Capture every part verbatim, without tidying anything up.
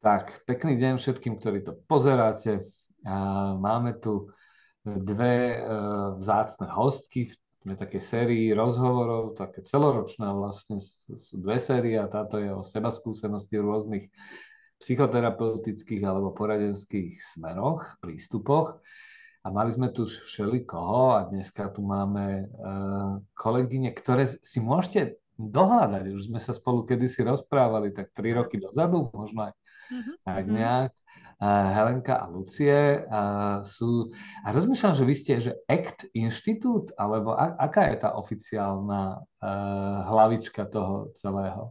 Tak, pekný deň všetkým, ktorí to pozeráte. A máme tu dve e, vzácne hostky v takej sérii rozhovorov, také celoročná vlastne, sú dve série a táto je o sebaskúsenosti rôznych psychoterapeutických alebo poradenských smeroch, prístupoch. A mali sme tu všelikoho a dneska tu máme uh, kolegyne, ktoré si môžete dohľadať. Už sme sa spolu kedysi rozprávali, tak tri roky dozadu, možno aj tak Mm-hmm. nejak. Uh, Helenka a Lucie uh, sú... A rozmýšľam, že vy ste, že ACT Inštitút, alebo a, aká je tá oficiálna uh, hlavička toho celého?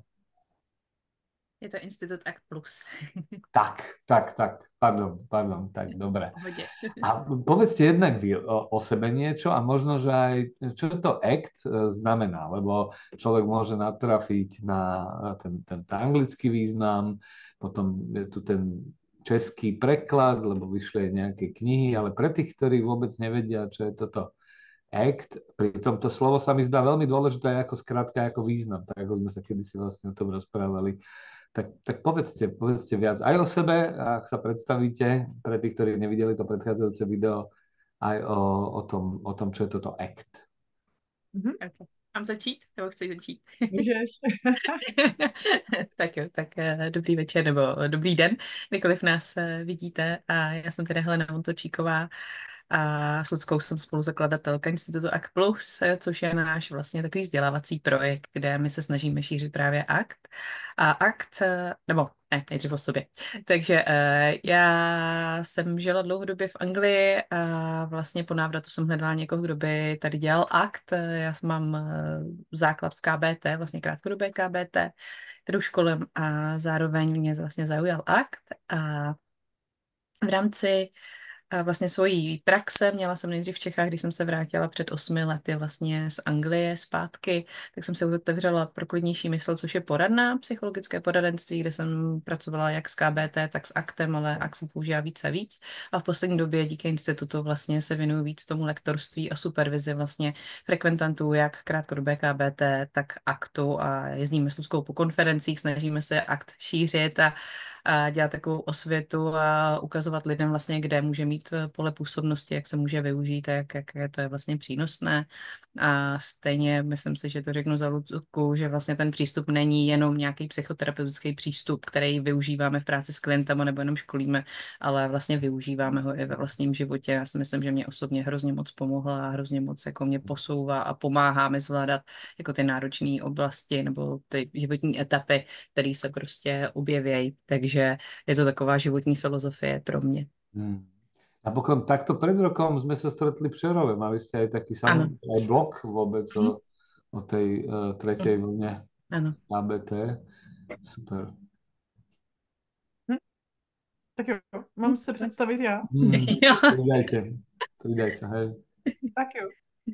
Je to Institut Act Plus. Tak, tak, tak, pardon, pardon, tak, dobre. Pohodě. A povedzte jednak vy o, o sebe niečo a možno, že aj čo to ACT e, znamená, lebo človek môže natrafiť na ten, ten anglický význam, potom je tu ten český preklad, lebo vyšli aj nejaké knihy, ale pre tých, ktorí vôbec nevedia, čo je toto ACT, pri tomto slovo sa mi zdá veľmi dôležité ako skrátka, ako význam, tak ako sme sa kedysi vlastne o tom rozprávali. Tak, tak povedzte, povedzte viac aj o sebe, ak sa predstavíte, pre tých, ktorí nevideli to predchádzajúce video, aj o, o, tom, o tom, čo je toto ACT. Mm-hmm. Okay. Mám začít? Nebo chci začít? Můžeš. Tak jo, tak eh, dobrý večer nebo dobrý den, kdykoliv nás eh, vidíte. A já jsem teda Helena Montočíková a s Luckou jsem spoluzakladatelka Institutu Act Plus, eh, což je náš vlastně takový vzdělávací projekt, kde my se snažíme šířit právě akt. A akt, eh, nebo ne, nejdřív o sobě. Takže eh, já jsem žila dlouhodobě v Anglii a vlastně po návratu jsem hledala někoho, kdo by tady dělal akt. Já mám eh, základ v K B T, vlastně krátkodobé K B T, kterou školem a zároveň mě vlastně zaujal akt. A v rámci a vlastně svojí praxe měla jsem nejdřív v Čechách, když jsem se vrátila před osmi lety vlastně z Anglie zpátky, tak jsem se otevřela pro klidnější mysl, což je poradna, psychologické poradenství, kde jsem pracovala jak s K B T, tak s aktem, ale akt se používá víc a víc. A v poslední době díky institutu vlastně se věnuju víc tomu lektorství a supervizi vlastně frekventantů, jak krátkodobé K B T, tak aktu a jezdíme s Luckou po konferencích, snažíme se akt šířit a a dělat takovou osvětu a ukazovat lidem vlastně, kde může mít pole působnosti, jak se může využít a jak, jak je to je vlastně přínosné. A stejně myslím si, že to řeknu za Lucku, že vlastně ten přístup není jenom nějaký psychoterapeutický přístup, který využíváme v práci s klientama nebo jenom školíme, ale vlastně využíváme ho i ve vlastním životě. Já si myslím, že mě osobně hrozně moc pomohla a hrozně moc jako mě posouvá a pomáhá mi zvládat jako ty náročné oblasti nebo ty životní etapy, které se prostě objevějí. Takže je to taková životní filozofie pro mě. Hmm. Napokon takto pred rokom sme sa stretli v Přerove. Mali ste aj taký samotný aj blog vôbec o, o tej uh, tretej vlne K B T. Super. Hm. Tak jo, mám se představit já? Hmm. Pridajte. Pridaj sa, hej. Tak jo.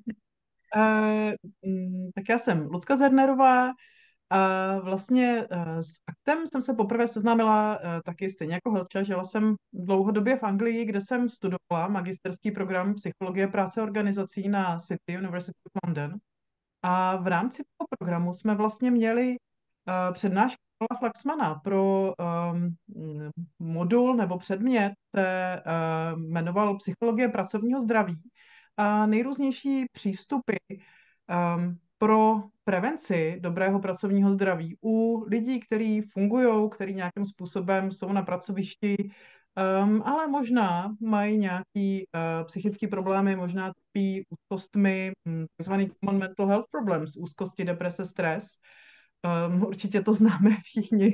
Uh, tak já jsem Lucka Zernerová a vlastně uh, s aktem jsem se poprvé seznámila uh, taky stejně jako Helča. Žila jsem dlouhodobě v Anglii, kde jsem studovala magisterský program psychologie práce a organizací na City University of London. A v rámci toho programu jsme vlastně měli uh, přednášku Karla Flaxmana pro um, modul nebo předmět, se uh, jmenoval Psychologie pracovního zdraví a nejrůznější přístupy um, pro prevenci dobrého pracovního zdraví u lidí, kteří fungují, kteří nějakým způsobem jsou na pracovišti, um, ale možná mají nějaký uh, psychické problémy, možná trpí úzkostmi, hm, takzvaný common mental health problems, úzkosti, deprese, stres. Um, určitě to známe všichni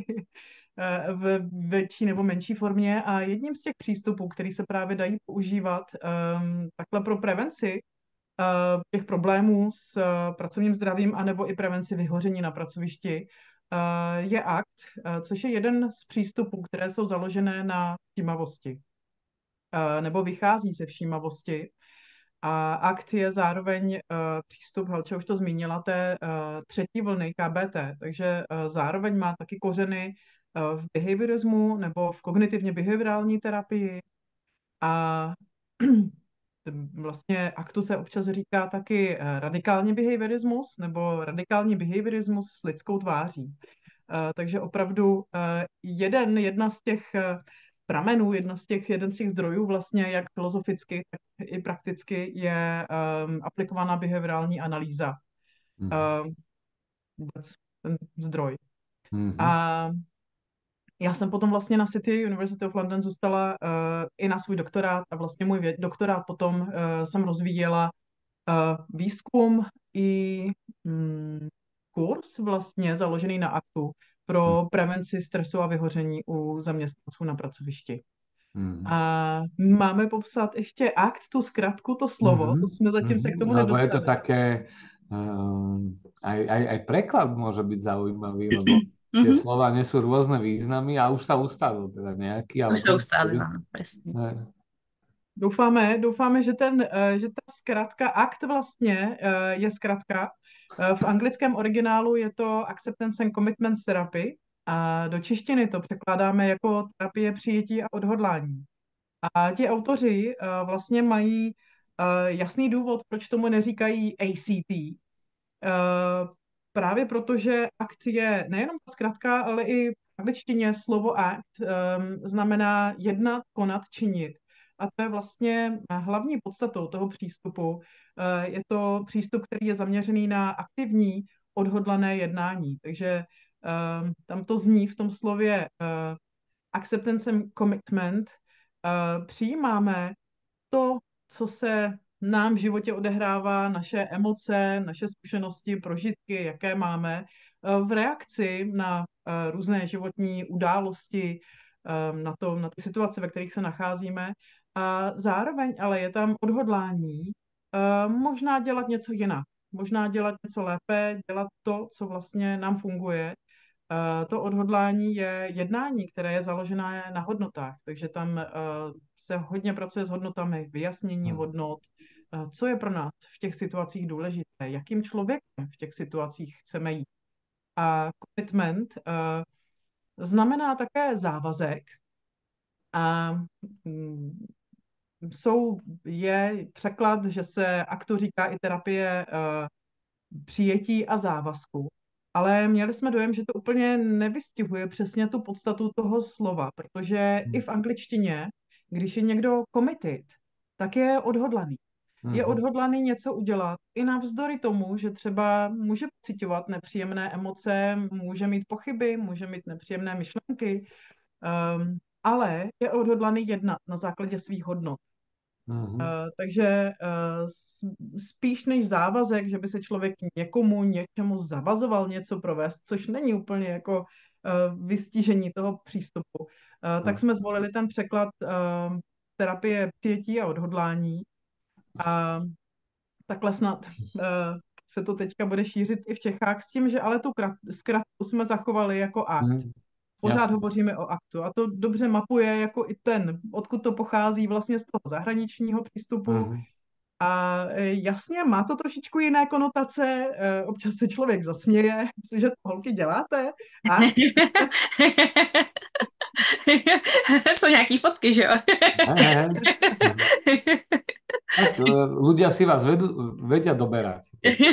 v větší nebo menší formě a jedním z těch přístupů, který se právě dají používat um, takhle pro prevenci uh, těch problémů s uh, pracovním zdravím anebo i prevenci vyhoření na pracovišti uh, je akt, uh, což je jeden z přístupů, které jsou založené na všímavosti uh, nebo vychází ze všímavosti. A akt je zároveň uh, přístup, Helče už to zmínila, té uh, třetí vlny K B T, takže uh, zároveň má taky kořeny uh, v behaviorismu nebo v kognitivně behaviorální terapii a vlastně aktu se občas říká taky uh, radikální behaviorismus nebo radikální behaviorismus s lidskou tváří. takže opravdu jeden, jedna z těch pramenů, jedna z těch, jeden z těch zdrojů vlastně, jak filozoficky, tak i prakticky je um, aplikovaná behaviorální analýza. Mhm. Um, vůbec ten zdroj. Mhm. A já jsem potom vlastně na City University of London zůstala uh, i na svůj doktorát a vlastně můj vě- doktorát potom uh, jsem rozvíjela uh, výzkum i mm, kurz vlastně založený na aktu pro prevenci stresu a vyhoření u zaměstnanců na pracovišti. Mhm. A máme popsat ještě akt, tu zkratku, to slovo, to Mhm. jsme zatím se k tomu Mhm. Lebo je to nedostali. také, um, aj, aj, aj preklad môže byť zaujímavý, lebo tie Mhm. slova nesú rôzne významy a už sa ustálil teda nejaký, ale Už se ustáli, ten... ano, přesně. Ne. Doufáme, doufáme, že, ten, eh, že ta zkratka, akt vlastně eh, je zkratka. Eh, V anglickém originálu je to Acceptance and Commitment Therapy a do češtiny to překládáme jako terapie přijetí a odhodlání. A ti autoři eh, vlastně mají eh, jasný důvod, proč tomu neříkají A C T. Eh, Právě proto, že akt je nejenom ta zkratka, ale i v angličtině slovo act ehm, znamená jednat, konat, činit. A to je vlastně hlavní podstatou toho přístupu. Eh, Je to přístup, který je zaměřený na aktivní, odhodlané jednání. Takže ehm, tam to zní v tom slově eh, acceptance and commitment. Eh, Přijímáme to, co se nám v životě odehrává, naše emoce, naše zkušenosti, prožitky, jaké máme, eh, v reakci na eh, různé životní události, eh, na to, na ty situace, ve kterých se nacházíme. A zároveň ale je tam odhodlání eh, možná dělat něco jinak, možná dělat něco lépe, dělat to, co vlastně nám funguje. Eh, To odhodlání je jednání, které je založené na hodnotách, takže tam eh, se hodně pracuje s hodnotami, vyjasnění Hmm. hodnot, eh, co je pro nás v těch situacích důležité, jakým člověkem v těch situacích chceme jít. A commitment eh, znamená také závazek a mm, jsou, je překlad, že se aktu říká i terapie eh, přijetí a závazku. Ale měli jsme dojem, že to úplně nevystihuje přesně tu podstatu toho slova, protože i v angličtině, když je někdo committed, tak je odhodlaný. Je Mhm. odhodlaný něco udělat i navzdory tomu, že třeba může pociťovat nepříjemné emoce, může mít pochyby, může mít nepříjemné myšlenky, um, ale je odhodlaný jednat na základě svých hodnot. Mhm. Uh, takže uh, spíš než závazek, že by se člověk někomu, něčemu zavazoval něco provést, což není úplně jako uh, vystižení toho přístupu, uh, tak jsme zvolili ten překlad uh, terapie přijetí a odhodlání. A takhle snad uh, se to teďka bude šířit i v Čechách s tím, že ale tu zkratku jsme zachovali jako akt. Mhm. Pořád Jasne. hovoříme o aktu a to dobře mapuje jako i ten, odkud to pochází vlastně z toho zahraničního přístupu. Mhm. A e, jasně, má to trošičku jiné konotace, e, občas se člověk zasměje, cože to holky děláte? A Jsou nějaký fotky, že jo? Hej, hej. Tak, e, ľudia si vás vedú, vedia doberať.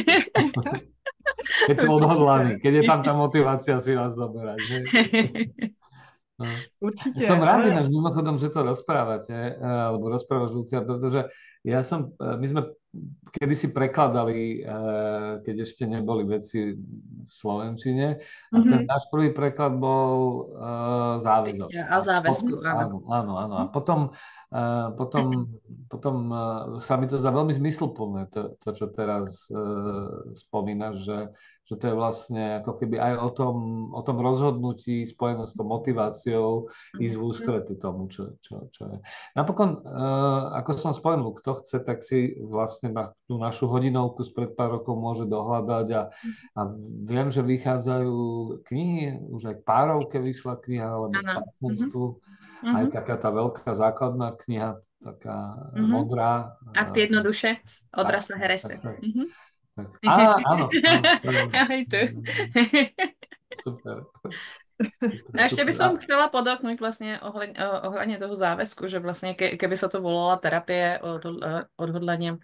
Keď to odhodlaný, keď je tam tá motivácia si vás doberať. Že? No. určitě, Som rád ale ináč mimochodom, že to rozprávate, e, alebo rozprávaš, Lucia, pretože ja som, e, my sme kedysi prekladali, e, keď ešte neboli veci v slovenčine, a ten mhm, náš prvý preklad bol e, záväzok. A závazku, potom, áno. áno, áno, áno. A potom, e, potom, potom e, sa mi to zdá veľmi zmysluplné, to, to čo teraz e, spomínaš, že, že to je vlastne ako keby aj o tom, o tom rozhodnutí spojené s tou motiváciou ísť v ústrety tomu, čo, čo, čo je. Napokon, uh, ako som spomenul, kto chce, tak si vlastne na tú našu hodinovku spred pár rokov môže dohľadať a, a viem, že vychádzajú knihy, už aj k párovke vyšla kniha, alebo k Áno. partnerstvu, Mhm. aj taká tá veľká základná kniha, taká Mhm. modrá. Akt jednoduše od Tak, Russella Harrise. tak, tak. Mhm. Tak. Á, áno, áno. Aj tu. Super. No ještě Super. bych som chtěla podotknout vlastně ohledně, ohledně toho závazku, že vlastně ke, keby se to volala terapie odhodl- odhodlaně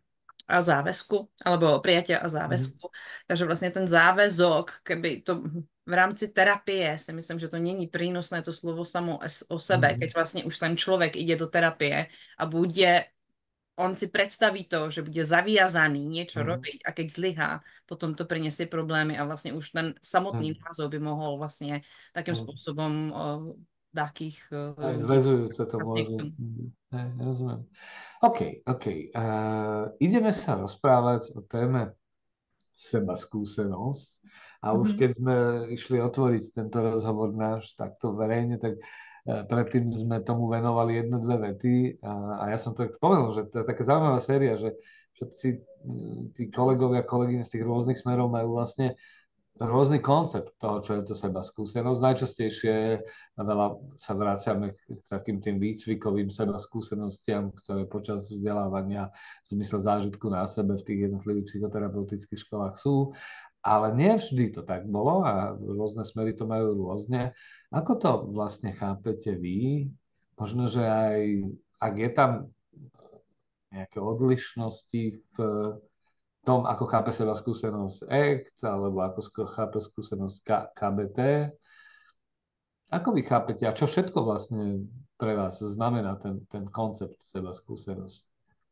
a záväzku, alebo prijatia a Mhm. záväzku. Takže vlastně ten záväzok, keby to v rámci terapie si myslím, že to není prínosné to slovo samo es- o sebe, Mhm. keď vlastně už ten člověk ide do terapie a bude, on si predstaví to, že bude zaviazaný niečo Mhm. robiť a keď zlyhá, potom to prinesie problémy a vlastně už ten samotný Mhm. názov by mohol vlastně takým Mhm. spôsobom uh, takých uh, Aj ľudí zväzujúce to vlastne k môže. tomu. byť. Hej, rozumiem. OK, OK. Uh, ideme sa rozprávať o téme seba skúsenosť. A už Mhm. keď sme išli otvoriť tento rozhovor náš takto verejne, tak uh, predtým sme tomu venovali jedno, dve vety. A, a ja som to tak spomenul, že to je taká zaujímavá séria, že všetci mm, tí kolegovia, kolegyne z tých rôznych smerov majú vlastne rôzny koncept toho, čo je to seba skúsenosť. Najčastejšie a veľa sa vraciame k, k takým tým výcvikovým seba skúsenostiam, ktoré počas vzdelávania v zmysle zážitku na sebe v tých jednotlivých psychoterapeutických školách sú. Ale nie vždy to tak bolo a rôzne smery to majú rôzne. Ako to vlastne chápete vy? Možno, že aj ak je tam nejaké odlišnosti v tom, ako chápe seba skúsenosť ACT, alebo ako skôr chápe skúsenosť K- KBT. Ako vy chápete a čo všetko vlastne pre vás znamená ten, ten koncept seba skúsenosť?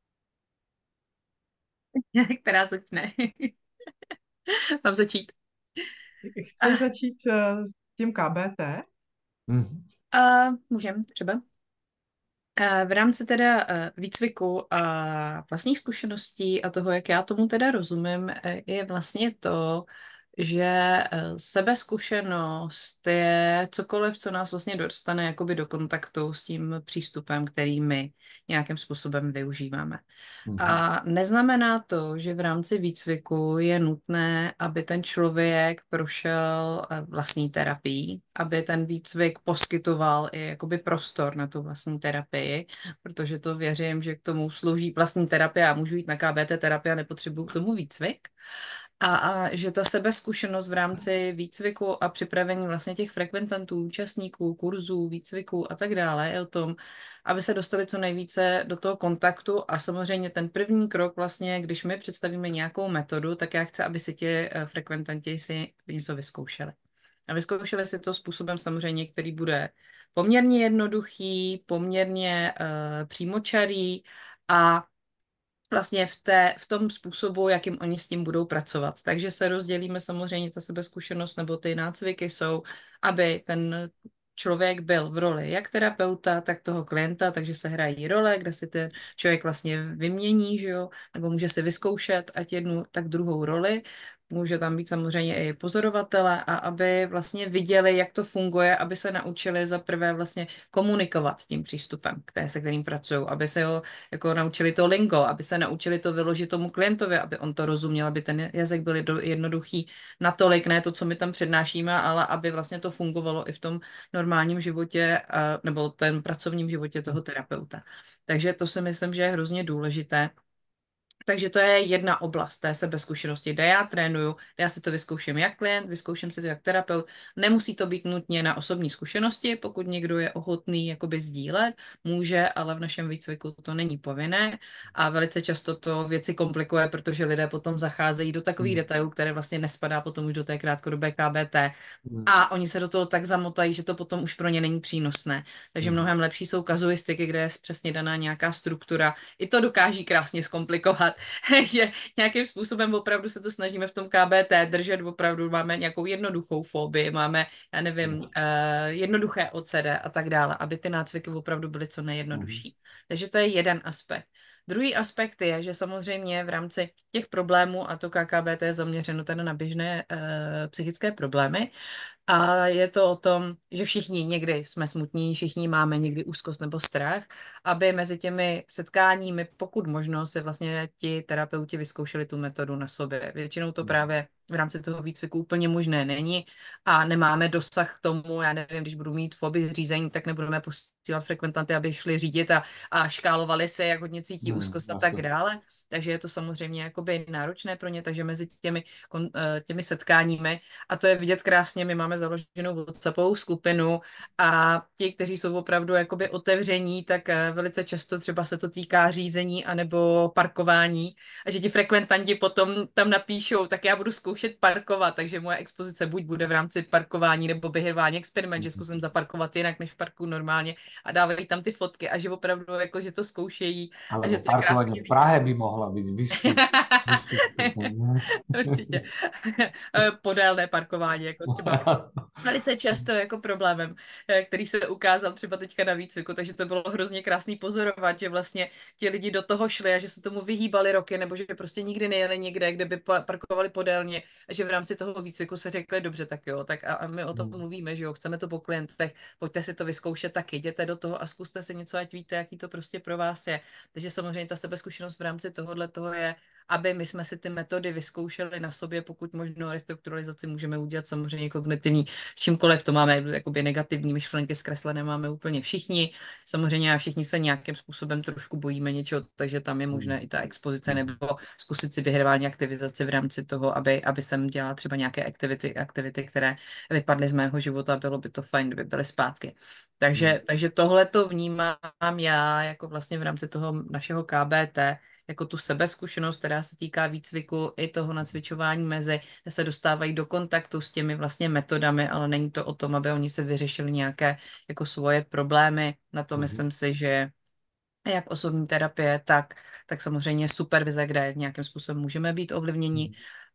Která začne. Mám začít. Chceš začít uh, s tím K B T? Mhm. Uh, můžem třeba. Eh, V rámci teda eh, výcviku a vlastních zkušeností a toho, jak já tomu teda rozumím, eh, je vlastně to, že eh, sebezkušenost je cokoliv, co nás vlastně dostane jakoby do kontaktu s tím přístupem, který my nějakým způsobem využíváme. Mhm. A neznamená to, že v rámci výcviku je nutné, aby ten člověk prošel eh, vlastní terapii, aby ten výcvik poskytoval i jakoby prostor na tu vlastní terapii, protože to věřím, že k tomu slouží vlastní terapie a můžu jít na K B T terapii a nepotřebuju k tomu výcvik. A, a že ta sebezkušenost v rámci výcviku a připravení vlastně těch frekventantů, účastníků, kurzů, výcviků a tak dále je o tom, aby se dostali co nejvíce do toho kontaktu a samozřejmě ten první krok vlastně, když my představíme nějakou metodu, tak já chci, aby si ti eh, frekventanti si něco vyzkoušeli. A vyzkoušeli si to způsobem samozřejmě, který bude poměrně jednoduchý, poměrně uh, přímočarý a vlastně v, té, v tom způsobu, jakým oni s tím budou pracovat. Takže se rozdělíme samozřejmě, ta sebezkušenost nebo ty nácviky jsou, aby ten člověk byl v roli jak terapeuta, tak toho klienta, takže se hrají role, kde si ten člověk vlastně vymění, že jo, nebo může si vyzkoušet ať jednu, tak druhou roli. Může tam být samozřejmě i pozorovatele a aby vlastně viděli, jak to funguje, aby se naučili za prvé vlastně komunikovat tím přístupem, které, se kterým pracují, aby se ho jako naučili to lingo, aby se naučili to vyložit tomu klientovi, aby on to rozuměl, aby ten jazyk byl do- jednoduchý natolik, ne to, co my tam přednášíme, ale aby vlastně to fungovalo i v tom normálním životě eh, nebo ten pracovním životě toho terapeuta. Takže to si myslím, že je hrozně důležité. Takže to je jedna oblast té sebezkušenosti, kde já trénuju, kde já si to vyzkouším jak klient, vyzkouším si to jak terapeut. Nemusí to být nutně na osobní zkušenosti, pokud někdo je ochotný jakoby sdílet, může, ale v našem výcviku to není povinné a velice často to věci komplikuje, protože lidé potom zacházejí do takových Mhm. detailů, které vlastně nespadá potom už do té krátkodobé K B T. Mhm. A oni se do toho tak zamotají, že to potom už pro ně není přínosné. Takže Mhm. mnohem lepší jsou kazuistiky, kde je přesně daná nějaká struktura. I to dokáží krásně zkomplikovat, že nějakým způsobem opravdu se to snažíme v tom K B T držet, opravdu máme nějakou jednoduchou fobii, máme, já nevím, uh, jednoduché O C D a tak dále, aby ty nácviky opravdu byly co Mhm. nejjednodušší. Takže to je jeden aspekt. Druhý aspekt je, že samozřejmě v rámci těch problémů, a to K K B T je zaměřeno teda na běžné uh, psychické problémy, a je to o tom, že všichni někdy jsme smutní, všichni máme někdy úzkost nebo strach, aby mezi těmi setkáními, pokud možno, se vlastně ti terapeuti vyzkoušeli tu metodu na sobě. Většinou to právě v rámci toho výcviku úplně možné není a nemáme dosah k tomu, já nevím, když budu mít fobii zřízení, tak nebudeme posílat frekventanty, aby šli řídit a, a škálovali se, jak hodně cítí Hmm, úzkost a tak jasné. dále. Takže je to samozřejmě jakoby náročné pro ně, takže mezi těmi, kon- eh, těmi setkáními, a to je vidět krásně, my máme založenou WhatsAppovou skupinu a ti, kteří jsou opravdu jakoby otevření, tak eh, velice často třeba se to týká řízení anebo parkování a že ti frekventanti potom tam napíšou, tak já budu zkoušet parkovat, takže moje expozice buď bude v rámci parkování nebo behaviorální experiment, že zkusím zaparkovat jinak, než parkuju normálně a dávají tam ty fotky a že opravdu jako, že to zkoušejí a že Alebo to je parkovanie krásně v vidět. Prahe by mohla byť vyšší, vyšší stupeň. Určitě. Podélné parkování, jako třeba velice často jako problémem, eh, který se ukázal třeba teďka na výcviku, takže to bylo hrozně krásný pozorovat, že vlastně ti lidi do toho šli a že se tomu vyhýbali roky, nebo že prostě nikdy nejeli někde, kde by pa- parkovali podélně a že v rámci toho výcviku se řekli, dobře, tak jo, tak a, a my o tom Hmm. mluvíme, že jo, chceme to po klientech, pojďte si to vyzkoušet taky, jděte do toho a zkuste si něco, ať víte, jaký to prostě pro vás je. Takže samozřejmě ta sebezkušenost v rámci tohohle toho je, aby my jsme si ty metody vyzkoušeli na sobě, pokud možno restrukturalizaci můžeme udělat samozřejmě kognitivní s čímkoliv, to máme jakoby negativní myšlenky zkreslené, máme úplně všichni. Samozřejmě a všichni se nějakým způsobem trošku bojíme něčeho, takže tam je možné i ta expozice nebo zkusit si vyhrávání aktivizaci v rámci toho, aby, aby jsem dělala třeba nějaké aktivity, aktivity, které vypadly z mého života, bylo by to fajn, kdyby byly zpátky. Takže, takže tohle to vnímám já jako vlastně v rámci toho našeho K B T, jako tu sebezkušenost, která se týká výcviku i toho nacvičování mezi, že se dostávají do kontaktu s těmi vlastně metodami, ale není to o tom, aby oni se vyřešili nějaké jako svoje problémy. Na to Mhm. myslím si, že jak osobní terapie, tak, tak samozřejmě supervize, kde nějakým způsobem můžeme být ovlivněni.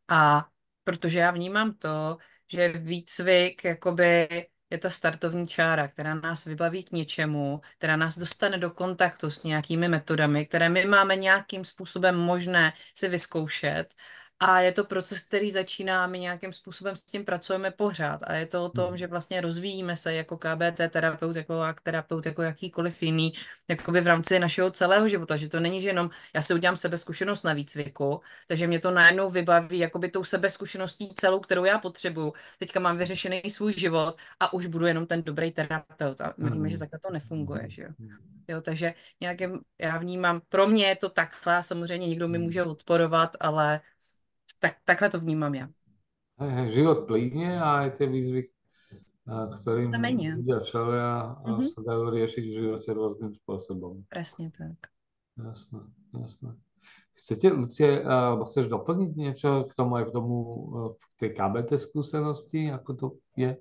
A protože já vnímám to, že výcvik jakoby je ta startovní čára, která nás vybaví k něčemu, která nás dostane do kontaktu s nějakými metodami, které my máme nějakým způsobem možné si vyzkoušet. A je to proces, který začíná, my nějakým způsobem s tím pracujeme pořád. A je to o tom, že vlastně rozvíjíme se jako K B T terapeut, jako A K terapeut, jako jakýkoliv jiný, jakoby v rámci našeho celého života. Že to není, že jenom já si udělám sebezkušenost na výcviku, takže mě to najednou vybaví jakoby tou sebezkušeností celou, kterou já potřebuju. Teďka mám vyřešený svůj život a už budu jenom ten dobrý terapeut. A my víme, že takhle to nefunguje, že jo. Jo, takže nějakým, já vnímám, pro mě je to takhle, samozřejmě někdo mi může odporovat, ale tak, takhle to vnímám já. Hej, hej, život plíne a aj tie výzvy, a, ktorým Se menia. ľudia čelia, a Mhm. sa dajú riešiť v živote rôznym spôsobom. Presne tak. Jasné, jasné. Chcete, Lucie, alebo chceš doplniť niečo k tomu aj k tomu, k tej K B T skúsenosti, ako to je?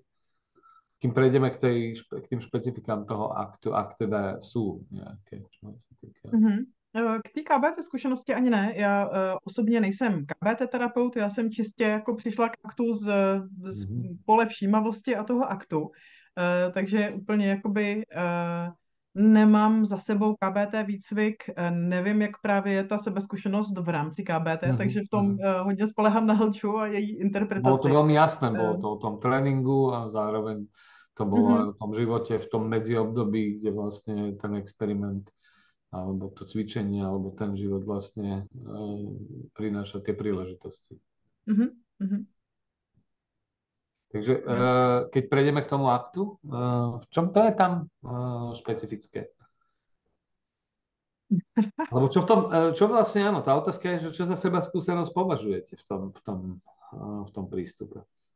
Kým prejdeme k, tej, k tým špecifikám toho aktu, ak teda sú nejaké, čo sa týka. Mhm. Eh, K té K B T zkušenosti ani ne. Já eh, osobně nejsem K B T terapeut, já jsem čistě jako přišla k aktu z, z Mhm. pole všímavosti a toho aktu. Eh, takže úplně jakoby eh, nemám za sebou K B T výcvik, eh, nevím, jak právě je ta sebezkušenost v rámci K B T, Mhm, takže v tom mhm. eh, hodně spolehám na Hlču a její Bolo to interpretaci. veľmi jasné, bolo Eh, to o tom tréningu a zároveň to bolo mhm. aj o tom živote v tom medziobdobí, kde vlastne ten experiment alebo to cvičenie, alebo ten život vlastne e, prináša tie príležitosti. Mhm. Mhm. Takže e, keď prejdeme k tomu aktu, e, v čom to je tam e, špecifické? Lebo čo v tom, e, čo vlastne, áno, tá otázka je, že čo za seba skúsenosť považujete v tom, v tom, e, v tom prístupe?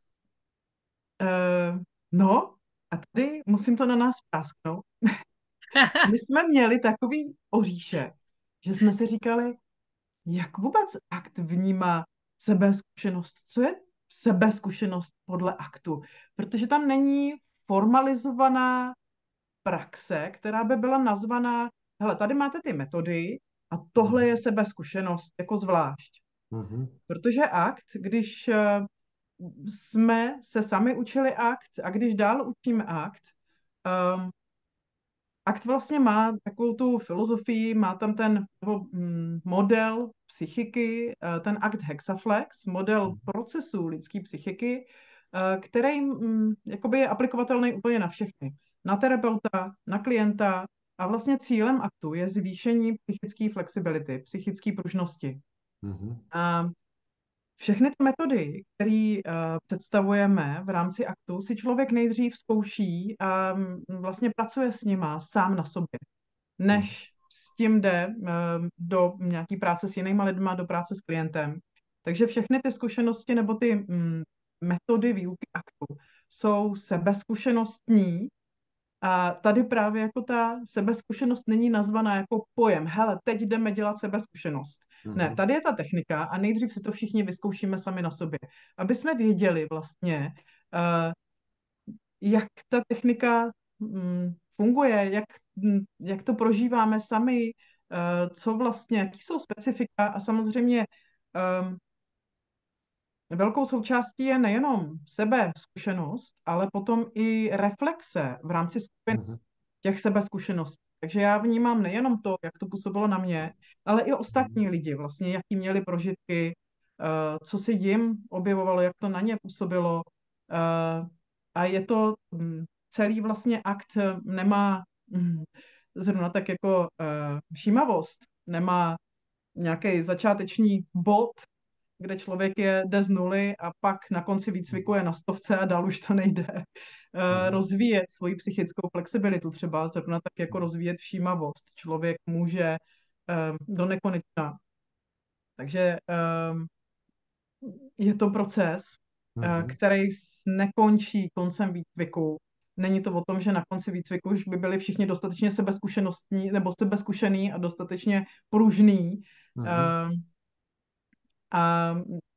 Eh, no, a tady musím to na nás prásknout. My jsme měli takový oříšek, že jsme si říkali, jak vůbec akt vnímá sebezkušenost, co je sebezkušenost podle aktu, protože tam není formalizovaná praxe, která by byla nazvaná, hele, tady máte ty metody a tohle je sebezkušenost jako zvlášť. Mhm. Protože akt, když eh, jsme se sami učili akt a když dál učíme akt, um, akt vlastně má takovou tu filozofii, má tam ten nebo, mm, model psychiky, eh, ten akt Hexaflex, model procesu lidské psychiky, eh, který mm, jakoby je aplikovatelný úplně na všechny. Na terapeuta, na klienta a vlastně cílem aktu je zvýšení psychické flexibility, psychické pružnosti. Mhm. A všechny ty metody, které uh, představujeme v rámci aktu, si člověk nejdřív zkouší a mm, vlastně pracuje s nima sám na sobě, než s tím jde uh, do nějaký práce s jinýma lidma, do práce s klientem. Takže všechny ty zkušenosti nebo ty mm, metody výuky aktu jsou sebezkušenostní. A tady právě jako ta sebezkušenost není nazvaná jako pojem. Hele, teď jdeme dělat sebezkušenost. Ne, tady je ta technika a nejdřív si to všichni vyzkoušíme sami na sobě, aby jsme věděli vlastně, uh, jak ta technika mm, funguje, jak, mm, jak to prožíváme sami, uh, co vlastně, jaký jsou specifika a samozřejmě um, velkou součástí je nejenom sebe zkušenost, ale potom i reflexe v rámci skupiny Mhm. těch sebezkušeností. Takže já vnímám nejenom to, jak to působilo na mě, ale i Mhm. ostatní lidi, vlastně, jaký měli prožitky, eh, co se jim objevovalo, jak to na ně působilo. Eh, A je to hm, celý vlastně akt eh, nemá hm, zrovna tak jako eh, všímavost, nemá nějaký začáteční bod, kde člověk je, jde z nuly a pak na konci výcviku je na stovce a dál už to nejde. Eh, Mhm. Rozvíjet svoji psychickou flexibilitu, třeba zrovna tak jako rozvíjet všímavost. Člověk může eh, do nekonečna. Takže eh, je to proces, eh, Mhm. který s- nekončí koncem výcviku. Není to o tom, že na konci výcviku už by byli všichni dostatečně sebezkušenostní nebo sebezkušený a dostatečně pružný. Mhm. eh, A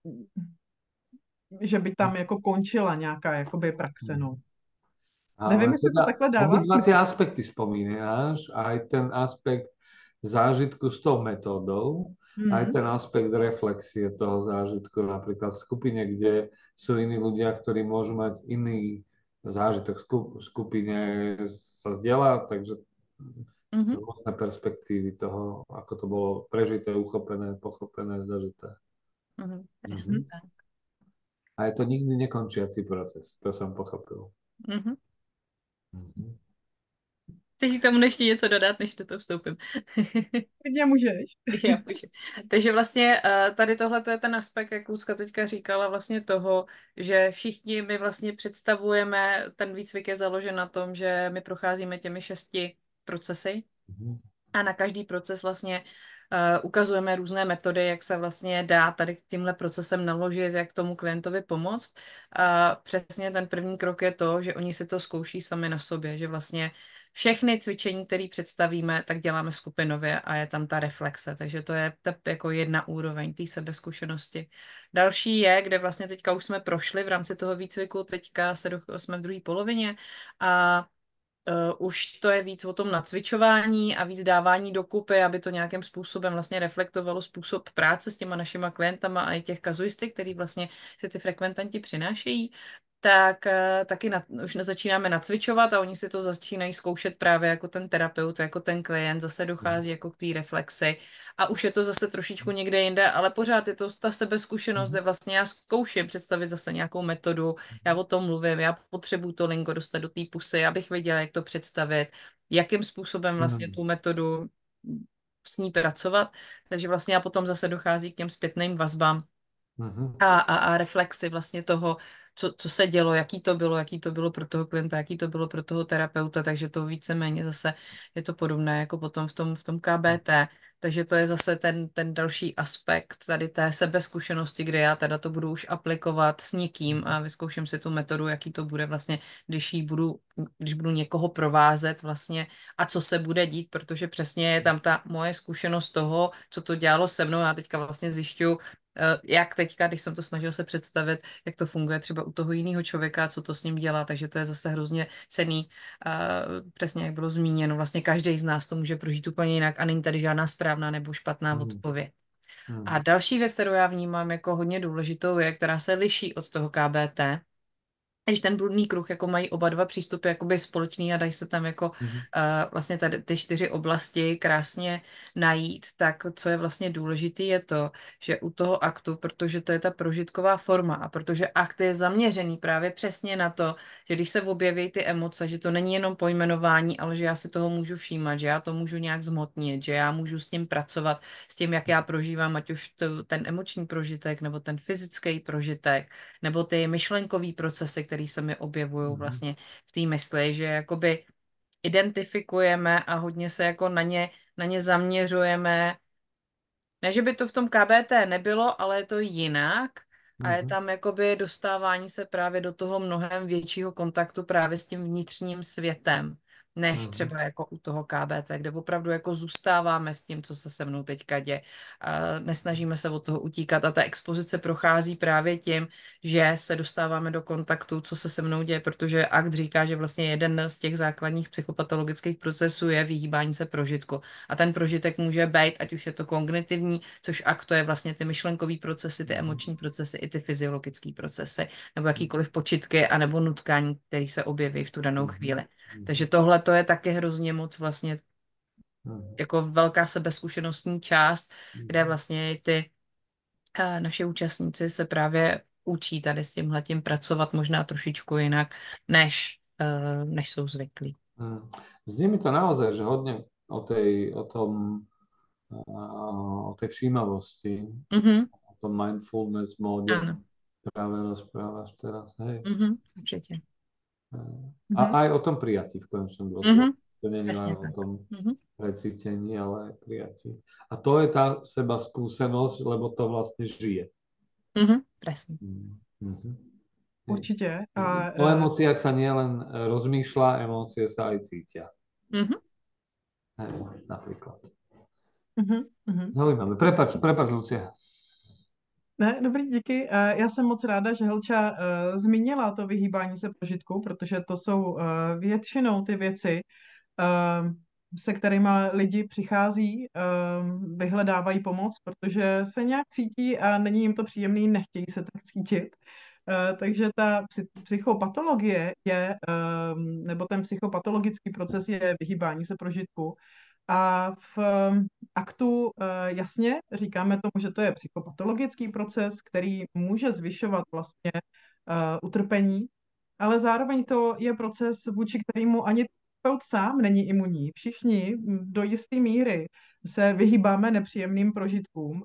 že by tam jako končila nějaká jakoby praxe, no. Mhm. Nevím, Ale jestli to teda takhle dává obidva tie smysl. aspekty spomínaš, aj ten aspekt zážitku s tou metódou, aj Mm, ten aspekt reflexie toho zážitku, napríklad v skupine, kde sú iní ľudia, ktorí môžu mať iný zážitok v sku- v skupine sa zdieľa, takže Mhm. rôzne perspektívy toho, ako to bolo prežité, uchopené, pochopené, zažité. Mhm. Přesně Mhm. tak. A je to nikdy nekončiaci proces, to som pochopil. Mhm. Mhm. Chceš k tomu ještě něco dodat, než do toho vstoupím? klidně můžeš. Jo, už. Takže vlastně eh, tady tohle to je ten aspekt, jak Lucka teďka říkala, vlastně toho, že všichni my vlastně představujeme, ten výcvik je založen na tom, že my procházíme těmi šesti procesy Mhm. a na každý proces vlastně uh, ukazujeme různé metody, jak se vlastně dá tady tímhle procesem naložit, jak tomu klientovi pomoct. A přesně ten první krok je to, že oni si to zkouší sami na sobě, že vlastně všechny cvičení, které představíme, tak děláme skupinově a je tam ta reflexe. Takže to je ta jako jedna úroveň té sebezkušenosti. Další je, kde vlastně teďka už jsme prošli v rámci toho výcviku, teďka se do, jsme v druhé polovině a Uh, už to je víc o tom nacvičování a víc dávání dokupy, aby to nějakým způsobem vlastně reflektovalo způsob práce s těma našima klientama a i těch kazuistik, který vlastně si ty frekventanti přinášejí, tak uh, taky na, už začínáme nacvičovat a oni si to začínají zkoušet právě jako ten terapeut, jako ten klient, zase dochází jako k té reflexi a už je to zase trošičku někde jinde, ale pořád je to ta sebezkušenost, kde vlastně já zkouším představit zase nějakou metodu, já o tom mluvím, já potřebuju to lingo dostat do té pusy, abych věděla, jak to představit, jakým způsobem vlastně Mhm. tu metodu s ní pracovat. Takže vlastně a potom zase dochází k těm zpětným vazbám Mhm. a, a, a reflexi vlastně toho, co, co se dělo, jaký to bylo, jaký to bylo pro toho klienta, jaký to bylo pro toho terapeuta, takže to víceméně zase je to podobné jako potom v tom, v tom K B T. Takže to je zase ten, ten další aspekt tady té sebezkušenosti, kde já teda to budu už aplikovat s někým a vyzkouším si tu metodu, jaký to bude vlastně, když jí budu, když budu někoho provázet vlastně a co se bude dít, protože přesně je tam ta moje zkušenost toho, co to dělalo se mnou. Já teďka vlastně zjišťuju, eh, jak teďka, když jsem to snažil se představit, jak to funguje třeba u toho jiného člověka, co to s ním dělá, takže to je zase hrozně cenný. Uh, přesně jak bylo zmíněno, vlastně každý z nás to může prožít úplně jinak a není tady žádná správná nebo špatná Mhm. odpověď. A Mhm. další věc, kterou já vnímám jako hodně důležitou, je, která se liší od toho K B T, když ten bludný kruh jako mají oba dva přístupy jakoby společný a dají se tam jako uh, Mhm. vlastně tady ty čtyři oblasti krásně najít, tak co je vlastně důležité je to, že u toho aktu, protože to je ta prožitková forma a protože akt je zaměřený právě přesně na to, že když se objeví ty emoce, že to není jenom pojmenování, ale že já si toho můžu všímat, že já to můžu nějak zhmotnit, že já můžu s tím pracovat, s tím, jak já prožívám, ať už to, ten emoční prožitek nebo ten fyzický prožitek, nebo ty myšlenkové procesy, které se mi objevují Mhm. vlastně v té mysli, že jakoby identifikujeme a hodně se jako na ně, na ně zaměřujeme. Ne, že by to v tom K B T nebylo, ale je to jinak a je Mhm. tam jakoby dostávání se právě do toho mnohem většího kontaktu právě s tím vnitřním světem, než Mhm. třeba jako u toho K B T, kde opravdu jako zůstáváme s tím, co se se mnou teďka děje. A nesnažíme se od toho utíkat a ta expozice prochází právě tím, že se dostáváme do kontaktu, co se se mnou děje, protože akt říká, že vlastně jeden z těch základních psychopatologických procesů je vyhýbání se prožitku. A ten prožitek může být, ať už je to kognitivní, což akt to je vlastně ty myšlenkové procesy, ty Mhm. emoční procesy, i ty fyziologické procesy, nebo jakýkoliv počitky, anebo nutkání, které se objeví v tu danou Mhm. chvíli. Takže tohle to je taky hrozně moc vlastně Mhm. jako velká sebezkušenostní část, kde Mhm. vlastně ty eh, naše účastníci se právě učí tady s tímhletím pracovat možná trošičku jinak, než, eh, než jsou zvyklí. Mhm. Znie mi to naozaj, že hodne o tej, o tom, a, o tej všímavosti, Mhm, o tom mindfulness móde ano, práve rozprávaš teraz, hej. mhm, určitě. A Mhm. aj o tom prijatí v konečnom dôsledku. Mhm, To nie je len přesně o tak. tom Mhm. precítení, ale aj prijatí. A to je tá seba skúsenosť, lebo to vlastne žije. Mhm, presne. Mhm. Mhm. Hej. Určitě. A O eh, emóciách sa nielen rozmýšľa, emócie sa aj cítia. Mhm. Hej, napríklad. mhm, mhm. Zaujímavé. Prepač, prepač, Lucia. Ne, dobrý, díky. Eh, Já jsem moc ráda, že Helča eh, zmínila to vyhýbání se prožitku, protože to jsou eh, většinou ty věci, eh, se kterými lidi přichází, eh, vyhledávají pomoc, protože se nějak cítí a není jim to příjemný, nechtějí se tak cítit. Eh, Takže ta psy- psychopatologie je, eh, nebo ten psychopatologický proces je vyhýbání se prožitku. A v um, aktu eh, jasně říkáme tomu, že to je psychopatologický proces, který může zvyšovat vlastně eh, utrpení, ale zároveň to je proces, vůči kterému ani terapeut sám není imunní. Všichni m, do jisté míry se vyhýbáme nepříjemným prožitkům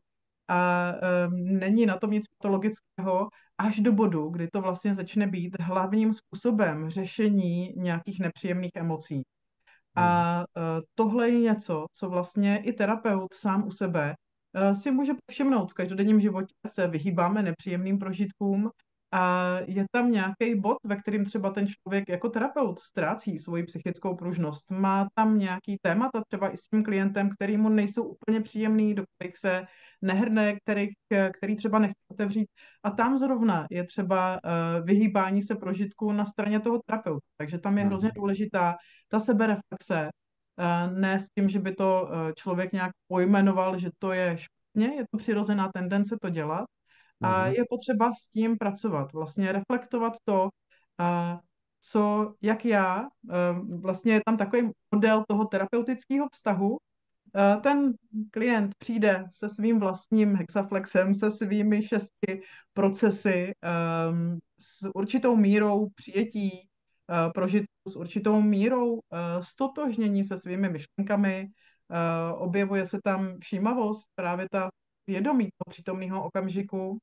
a em, není na tom nic patologického až do bodu, kdy to vlastně začne být hlavním způsobem řešení nějakých nepříjemných emocí. Mhm. A eh, tohle je něco, co vlastně i terapeut sám u sebe eh, si může povšimnout. V každodenním životě se vyhýbáme nepříjemným prožitkům a je tam nějaký bod, ve kterým třeba ten člověk jako terapeut ztrácí svoji psychickou pružnost. Má tam nějaký témata třeba i s tím klientem, který mu nejsou úplně příjemný, do kterých se nehrne, kterých, který třeba nechce otevřít. A tam zrovna je třeba eh, vyhýbání se prožitku na straně toho terapeuta. Takže tam je hrozně Mhm. důležitá ta sebereflexe, eh, ne s tím, že by to eh, člověk nějak pojmenoval, že to je špatně, je to přirozená tendence to dělat a Mhm. je potřeba s tím pracovat, vlastně reflektovat to, eh, co, jak já, eh, vlastně je tam takový model toho terapeutického vztahu. Eh, Ten klient přijde se svým vlastním hexaflexem, se svými šesti procesy, ehm, s určitou mírou přijetí eh, prožitku, s určitou mírou eh, stotožnění se svými myšlenkami. Eh, Objevuje se tam všímavost, právě ta vědomí toho přítomného okamžiku,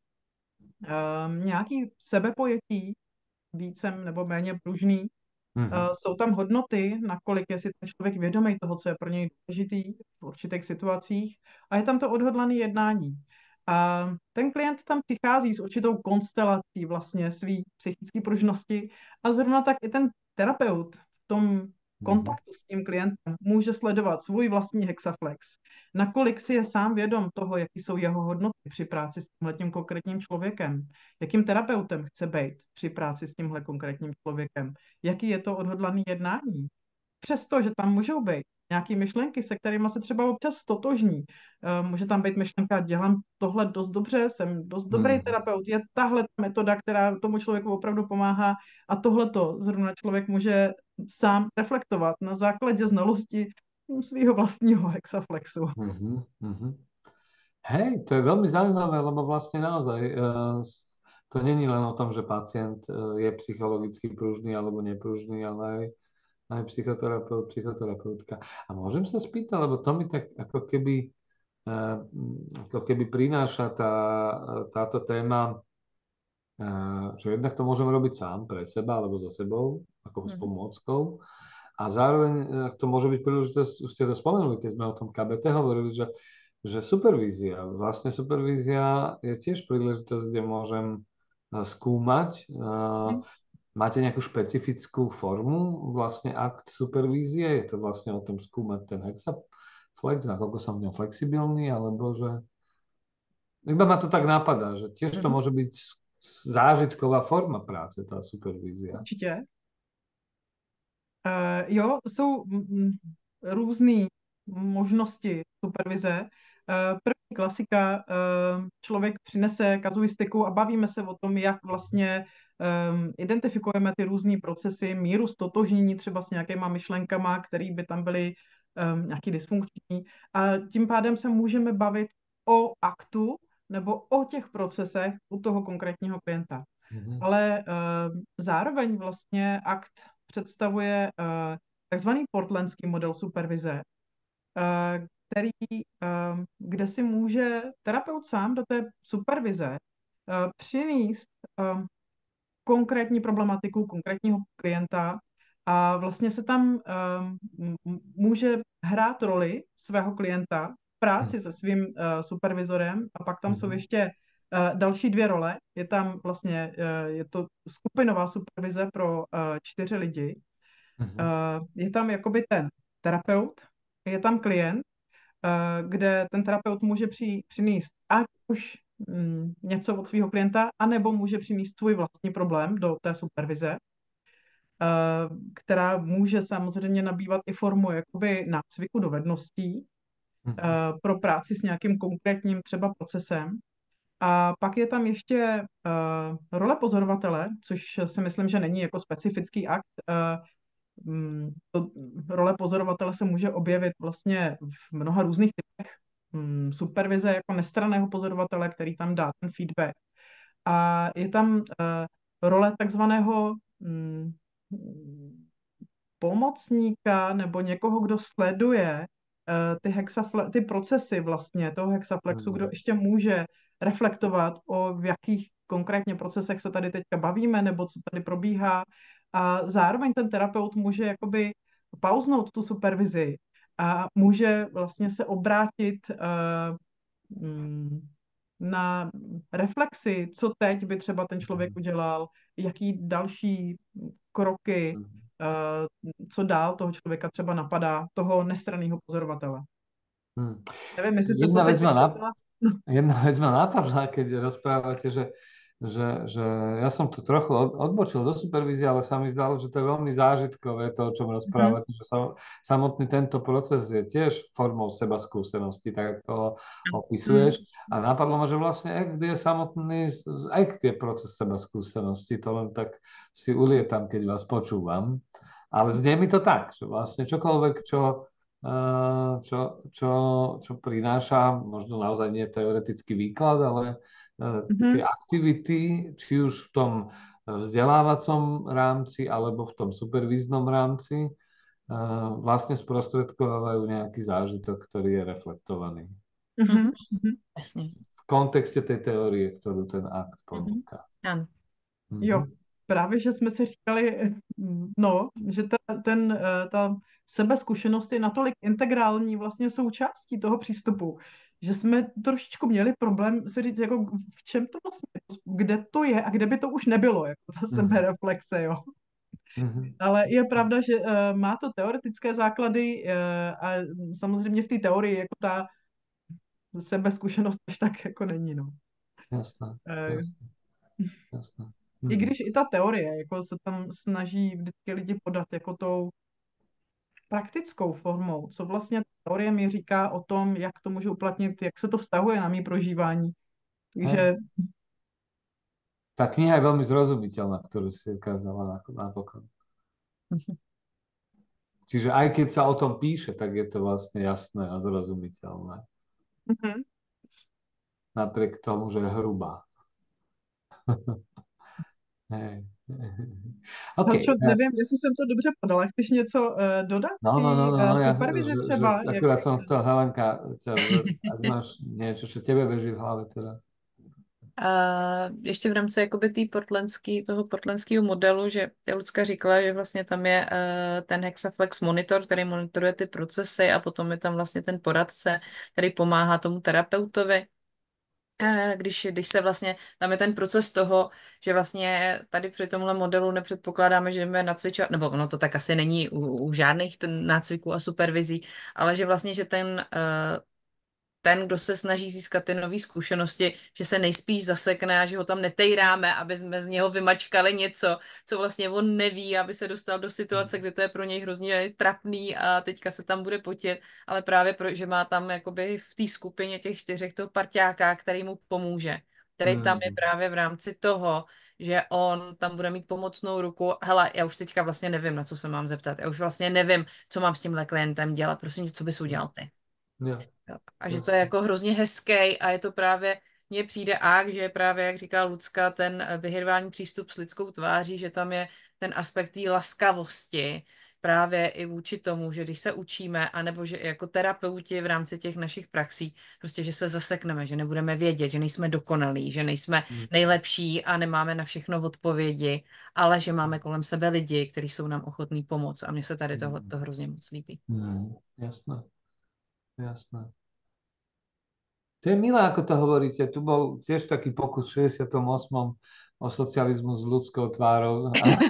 ehm, nějaký sebepojetí, vícem nebo méně pružný. Mhm. Eh, Jsou tam hodnoty, nakolik je si ten člověk vědomý toho, co je pro něj důležitý v určitých situacích a je tam to odhodlané jednání. A ten klient tam přichází s určitou konstelací vlastně svý psychické pružnosti a zrovna tak i ten terapeut v tom Mhm. kontaktu s tím klientem může sledovat svůj vlastní hexaflex, nakolik si je sám vědom toho, jaký jsou jeho hodnoty při práci s tímhletím konkrétním člověkem, jakým terapeutem chce být při práci s tímhle konkrétním člověkem, jaký je to odhodlaný jednání. Přesto, že tam můžou být nějaký myšlenky, se kterými se třeba občas stotožní. Eh, Může tam být myšlenka, dělám tohle dost dobře, jsem dost dobrý Hmm. terapeut, je tahle ta metoda, která tomu člověku opravdu pomáhá a tohleto zrovna člověk může sám reflektovat na základě znalosti svého vlastního hexaflexu. Mhm, mhm. Hej, to je veľmi zaujímavé, lebo vlastne naozaj eh, s- to není len o tom, že pacient eh, je psychologicky pružný alebo nepružný, ale aj, aj psychoterapeut, psychoterapeutka. A môžem sa spýtať, lebo to mi tak ako keby, eh, ako keby prináša tá, táto téma, eh, že jednak to môžem robiť sám pre seba alebo so sebou, ako s Mhm. pomôckou. A zároveň eh, to môže byť príležitosť, už ste to spomenuli, keď sme o tom ká bé té hovorili, že že supervízia, vlastne supervízia je tiež príležitosť, kde môžem eh, skúmať. eh, Máte nejakú špecifickú formu vlastne akt supervízie? Je to vlastne o tom skúmať ten hexaflex, nakoľko som v ňom flexibilný, alebo že... Iba ma to tak napadá, že tiež to Mhm. môže byť zážitková forma práce, tá supervízia. Určitě. Uh, jo, jsou mm, různé možnosti supervize. Uh, první klasika, uh, člověk přinese kazuistiku a bavíme se o tom, jak vlastně um, identifikujeme ty různé procesy, míru stotožnění třeba s nějakýma myšlenkama, které by tam byly um, nějaký dysfunkční. A tím pádem se můžeme bavit o aktu nebo o těch procesech u toho konkrétního klienta. Mhm. Ale uh, zároveň vlastně akt představuje uh, takzvaný portlandský model supervize, uh, který, uh, kde si může terapeut sám do té supervize uh, přinést uh, konkrétní problematiku konkrétního klienta a vlastně se tam um, může hrát roli svého klienta v práci se svým uh, supervizorem a pak tam jsou Mhm. ještě uh, další dvě role. Je tam vlastně, uh, je to skupinová supervize pro uh, čtyři lidi. Mhm. Uh, je tam jakoby ten terapeut, je tam klient, uh, kde ten terapeut může při, přinést ať už mm, něco od svého klienta, anebo může přinést svůj vlastní problém do té supervize, uh, která může samozřejmě nabývat i formu jakoby nácviku dovedností Mhm. uh, pro práci s nějakým konkrétním třeba procesem. A pak je tam ještě uh, role pozorovatele, což si myslím, že není jako specifický akt. Uh, Mm, to, role pozorovatele se může objevit vlastně v mnoha různých typech. Mm, Supervize jako nestranného pozorovatele, který tam dá ten feedback. A je tam uh, role takzvaného mm, pomocníka nebo někoho, kdo sleduje uh, ty, hexafle- ty procesy vlastně toho hexaflexu, kdo Mhm. ještě může reflektovat, o v jakých konkrétně procesech se tady teďka bavíme nebo co tady probíhá. A zároveň ten terapeut může jakoby pauznout tu supervizi a může vlastně se obrátit uh, mm, na reflexi, co teď by třeba ten člověk udělal, jaký další kroky, Mhm. uh, co dál toho člověka třeba napadá, toho nestranného pozorovatele. Mhm. Nevím, jestli se to Jedna teď vec ma nap- vysvětlila. No. Jedna vec ma napadla, keď rozprávate, že, že, že ja som tu trochu od, odbočil do supervízie, ale sa mi zdalo, že to je veľmi zážitkové, to, o čom Mhm. rozprávate, že sam, samotný tento proces je tiež formou seba skúsenosti, tak ako ho Mm. opisuješ. A napadlo ma, že vlastne ACT je samotný, ACT je proces seba skúsenosti, to len tak si ulietam, keď vás počúvam. Ale znie mi to tak, že vlastne čokoľvek, čo eh, čo, čo, čo prináša možno naozaj nie teoretický výklad, ale eh, Mhm. tie aktivity, či už v tom vzdelávacom rámci alebo v tom supervíznom rámci, eh, vlastne sprostredkovávajú nejaký zážitok, ktorý je reflektovaný Mhm. Mhm. Jasně. v kontexte tej teórie, ktorú ten akt Mhm. ponúka. Ano. Jo, Mhm. právě, že jsme si říkali, no, že ta, ten, eh, ta sebezkušenost je natolik integrální vlastně součástí toho přístupu, že jsme trošičku měli problém si říct, jako v čem to vlastně, kde to je a kde by to už nebylo, jako ta Mhm. sebereflexe, jo. Mhm. Ale je pravda, že uh, má to teoretické základy uh, a samozřejmě v té teorii jako ta sebezkušenost až tak jako není, no. Jasné, Uh, jasné, jasné. I Mhm. když i ta teorie jako se tam snaží vždycky lidi podat jako tou praktickou formou, co vlastně teorie mi říká o tom, jak to můžu uplatnit, jak se to vztahuje na mé prožívání. Hej. Takže Tá kniha je veľmi zrozumiteľná, ktorú si ukázala napokon. Čiže aj keď sa o tom píše, tak je to vlastne jasné a zrozumiteľné. mhm. Napriek tomu, že je hrubá. Hej. OK. Helčo, nevím, jestli jsem to dobře podala. Chceš něco uh, dodat? No, Ty no, no, no, uh, no ja, supervizi že, že, třeba? Jak... akurát som chcel, Helenka, ťa, ak máš niečo, čo tebe beží v hlave teraz. A ještě v rámci jakoby tý portlandský, toho portlandského modelu, že Lucka říkala, že vlastně tam je uh, ten Hexaflex monitor, který monitoruje ty procesy a potom je tam vlastně ten poradce, který pomáhá tomu terapeutovi. Eh, Když, když se vlastně, tam je ten proces toho, že vlastně tady při tomhle modelu nepředpokládáme, že jdeme nacvičovat, nebo ono to tak asi není u, u žádných ten nácviků a supervizí, ale že vlastně, že ten eh, ten, kdo se snaží získat ty nové zkušenosti, že se nejspíš zasekne a že ho tam netejráme, aby jsme z něho vymačkali něco, co vlastně on neví, aby se dostal do situace, kde to je pro něj hrozně trapný a teďka se tam bude potit, ale právě pro, že má tam jakoby v té skupině těch čtyřech toho parťáka, který mu pomůže, který tam je právě v rámci toho, že on tam bude mít pomocnou ruku. Hele, já už teďka vlastně nevím, na co se mám zeptat. Já už vlastně nevím, co mám s tímhle klientem dělat. Prosím tě, co bys udělal ty? Jo. Jo. A že to je jako hrozně hezký a je to právě, mně přijde ak, že je právě, jak říká Lucka, ten behaviorální přístup s lidskou tváří, že tam je ten aspekt té laskavosti právě i vůči tomu, že když se učíme, anebo že jako terapeuti v rámci těch našich praxí, prostě, že se zasekneme, že nebudeme vědět, že nejsme dokonalí, že nejsme nejlepší a nemáme na všechno odpovědi, ale že máme kolem sebe lidi, kteří jsou nám ochotní pomoct a mně se tady tohle to hrozně moc líbí. Hmm, jasné. Jasné. To je milé, ako to hovoríte. Tu bol tiež taký pokus v šesťdesiatom ôsmom o socializmu s ľudskou tvárou.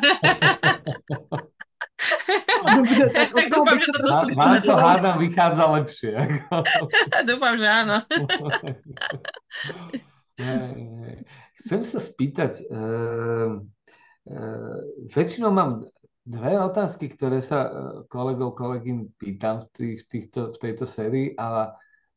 Dobře, tak od Tak toho doufám, bych že se to trošku dost- Vám to hádam vychádza lepšie. Doufám, že áno. Hej, hej. Chcem sa spýtať, e, e, väčšinou mám dve otázky, ktoré sa e, kolegov, kolegyn pýtam v, tých, týchto, v tejto sérii, ale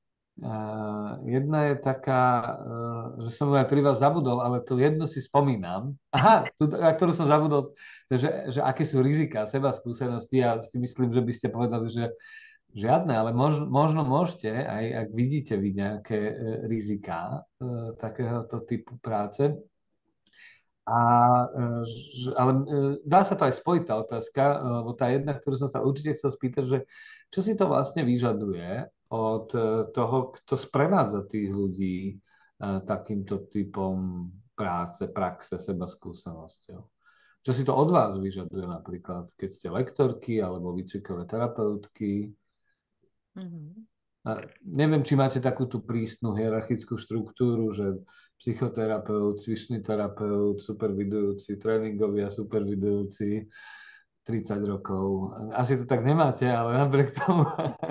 Uh, jedna je taká, uh, že som ju aj pri vás zabudol, ale tu jednu si spomínam. Aha, tu, na ktorú som zabudol, že, že aké sú rizika seba skúsenosti. Ja si myslím, že by ste povedali, že žiadne, ale mož, možno môžete, aj ak vidíte vy nejaké uh, riziká uh, takéhoto typu práce. A, uh, že, ale uh, dá sa to aj spojiť tá otázka, uh, lebo tá jedna, ktorú som sa určite chcel spýtať, že čo si to vlastne vyžaduje od toho, kto sprevádza tých ľudí takýmto typom práce, praxe, seba skúsenosťou. Čo si to od vás vyžaduje napríklad, keď ste lektorky alebo výcvikové terapeutky? Mm-hmm. Neviem, či máte takú tú prísnu hierarchickú štruktúru, že psychoterapeut, cvičný terapeut, supervidujúci, tréningový a supervidujúci tridsať rokov. Asi to tak nemáte, ale napriek tomu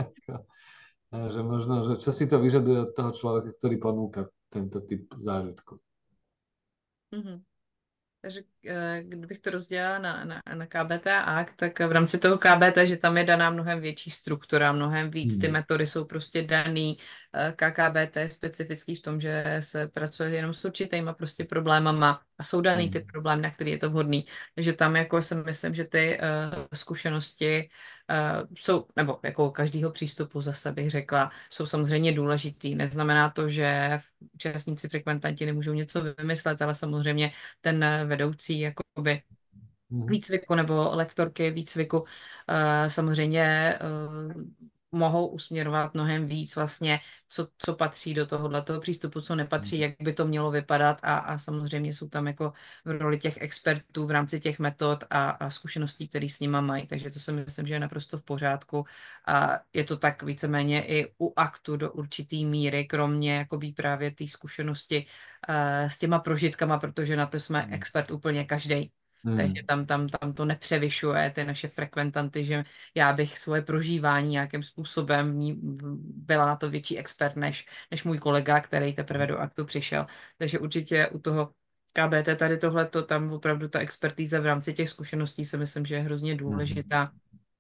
že možno, že čo si to vyžaduje od toho človeka, ktorý ponúka tento typ zážitku. Mm-hmm. Takže kdybych to rozdělala na, na, na K B T a A K, tak v rámci toho K B T, že tam je daná mnohem větší struktura, mnohem víc, ty metody jsou prostě daný. K K B T je specifický v tom, že se pracuje jenom s určitýma prostě problémama a jsou daný ty problémy, na který je to vhodný. Takže tam jako si myslím, že ty uh, zkušenosti uh, jsou, nebo jako každého přístupu zase bych řekla, jsou samozřejmě důležitý. Neznamená to, že účastníci frekventanti nemůžou něco vymyslet, ale samozřejmě ten vedoucí jakoby výcviku nebo lektorky výcviku uh, samozřejmě uh, mohou usměrovat mnohem víc vlastně, co, co patří do tohoto přístupu, co nepatří, jak by to mělo vypadat a, a samozřejmě jsou tam jako v roli těch expertů v rámci těch metod a, a zkušeností, které s nima mají, takže to si myslím, že je naprosto v pořádku a je to tak víceméně i u aktu do určitý míry, kromě jakoby právě té zkušenosti uh, s těma prožitkama, protože na to jsme expert úplně každý. Hmm. Takže tam, tam, tam to nepřevyšuje ty naše frekventanty, že já bych svoje prožívání nějakým způsobem byla na to větší expert než, než můj kolega, který teprve do aktu přišel. Takže určitě u toho K B T tady tohleto, tam opravdu ta expertíza v rámci těch zkušeností si myslím, že je hrozně důležitá.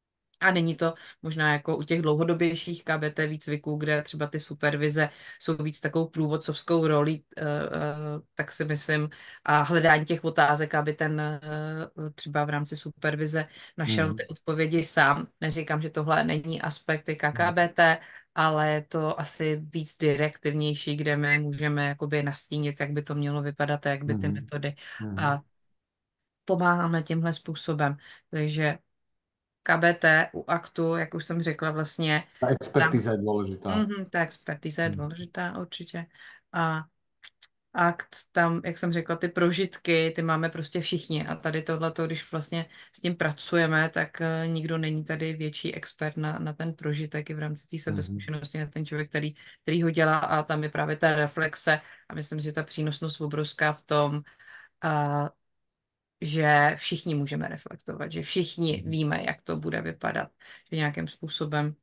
A není to možná jako u těch dlouhodobějších K B T výcviků, kde třeba ty supervize jsou víc takovou průvodcovskou roli, eh, eh, tak si myslím, a hledání těch otázek, aby ten eh, třeba v rámci supervize našel ty Mm. odpovědi sám. Neříkám, že tohle není aspekty K K B T, ale je to asi víc direktivnější, kde my můžeme jakoby nastínit, jak by to mělo vypadat a jak by ty Mm. metody Mm. a pomáháme tímhle způsobem. Takže K B T u aktu, jak už jsem řekla, vlastně Ta tam, expertíza je dôležitá. mm, ta expertíza je Mm. důležitá určitě. A akt tam, jak jsem řekla, ty prožitky, ty máme prostě všichni. A tady tohleto, když vlastně s tím pracujeme, tak eh, nikdo není tady větší expert na, na ten prožitek i v rámci té Mhm. sebezkušenosti, na ten člověk, který, který ho dělá a tam je právě ta reflexe a myslím, že ta přínosnost obrovská v tom, a že všichni můžeme reflektovat, že všichni víme, jak to bude vypadat, že nějakým způsobem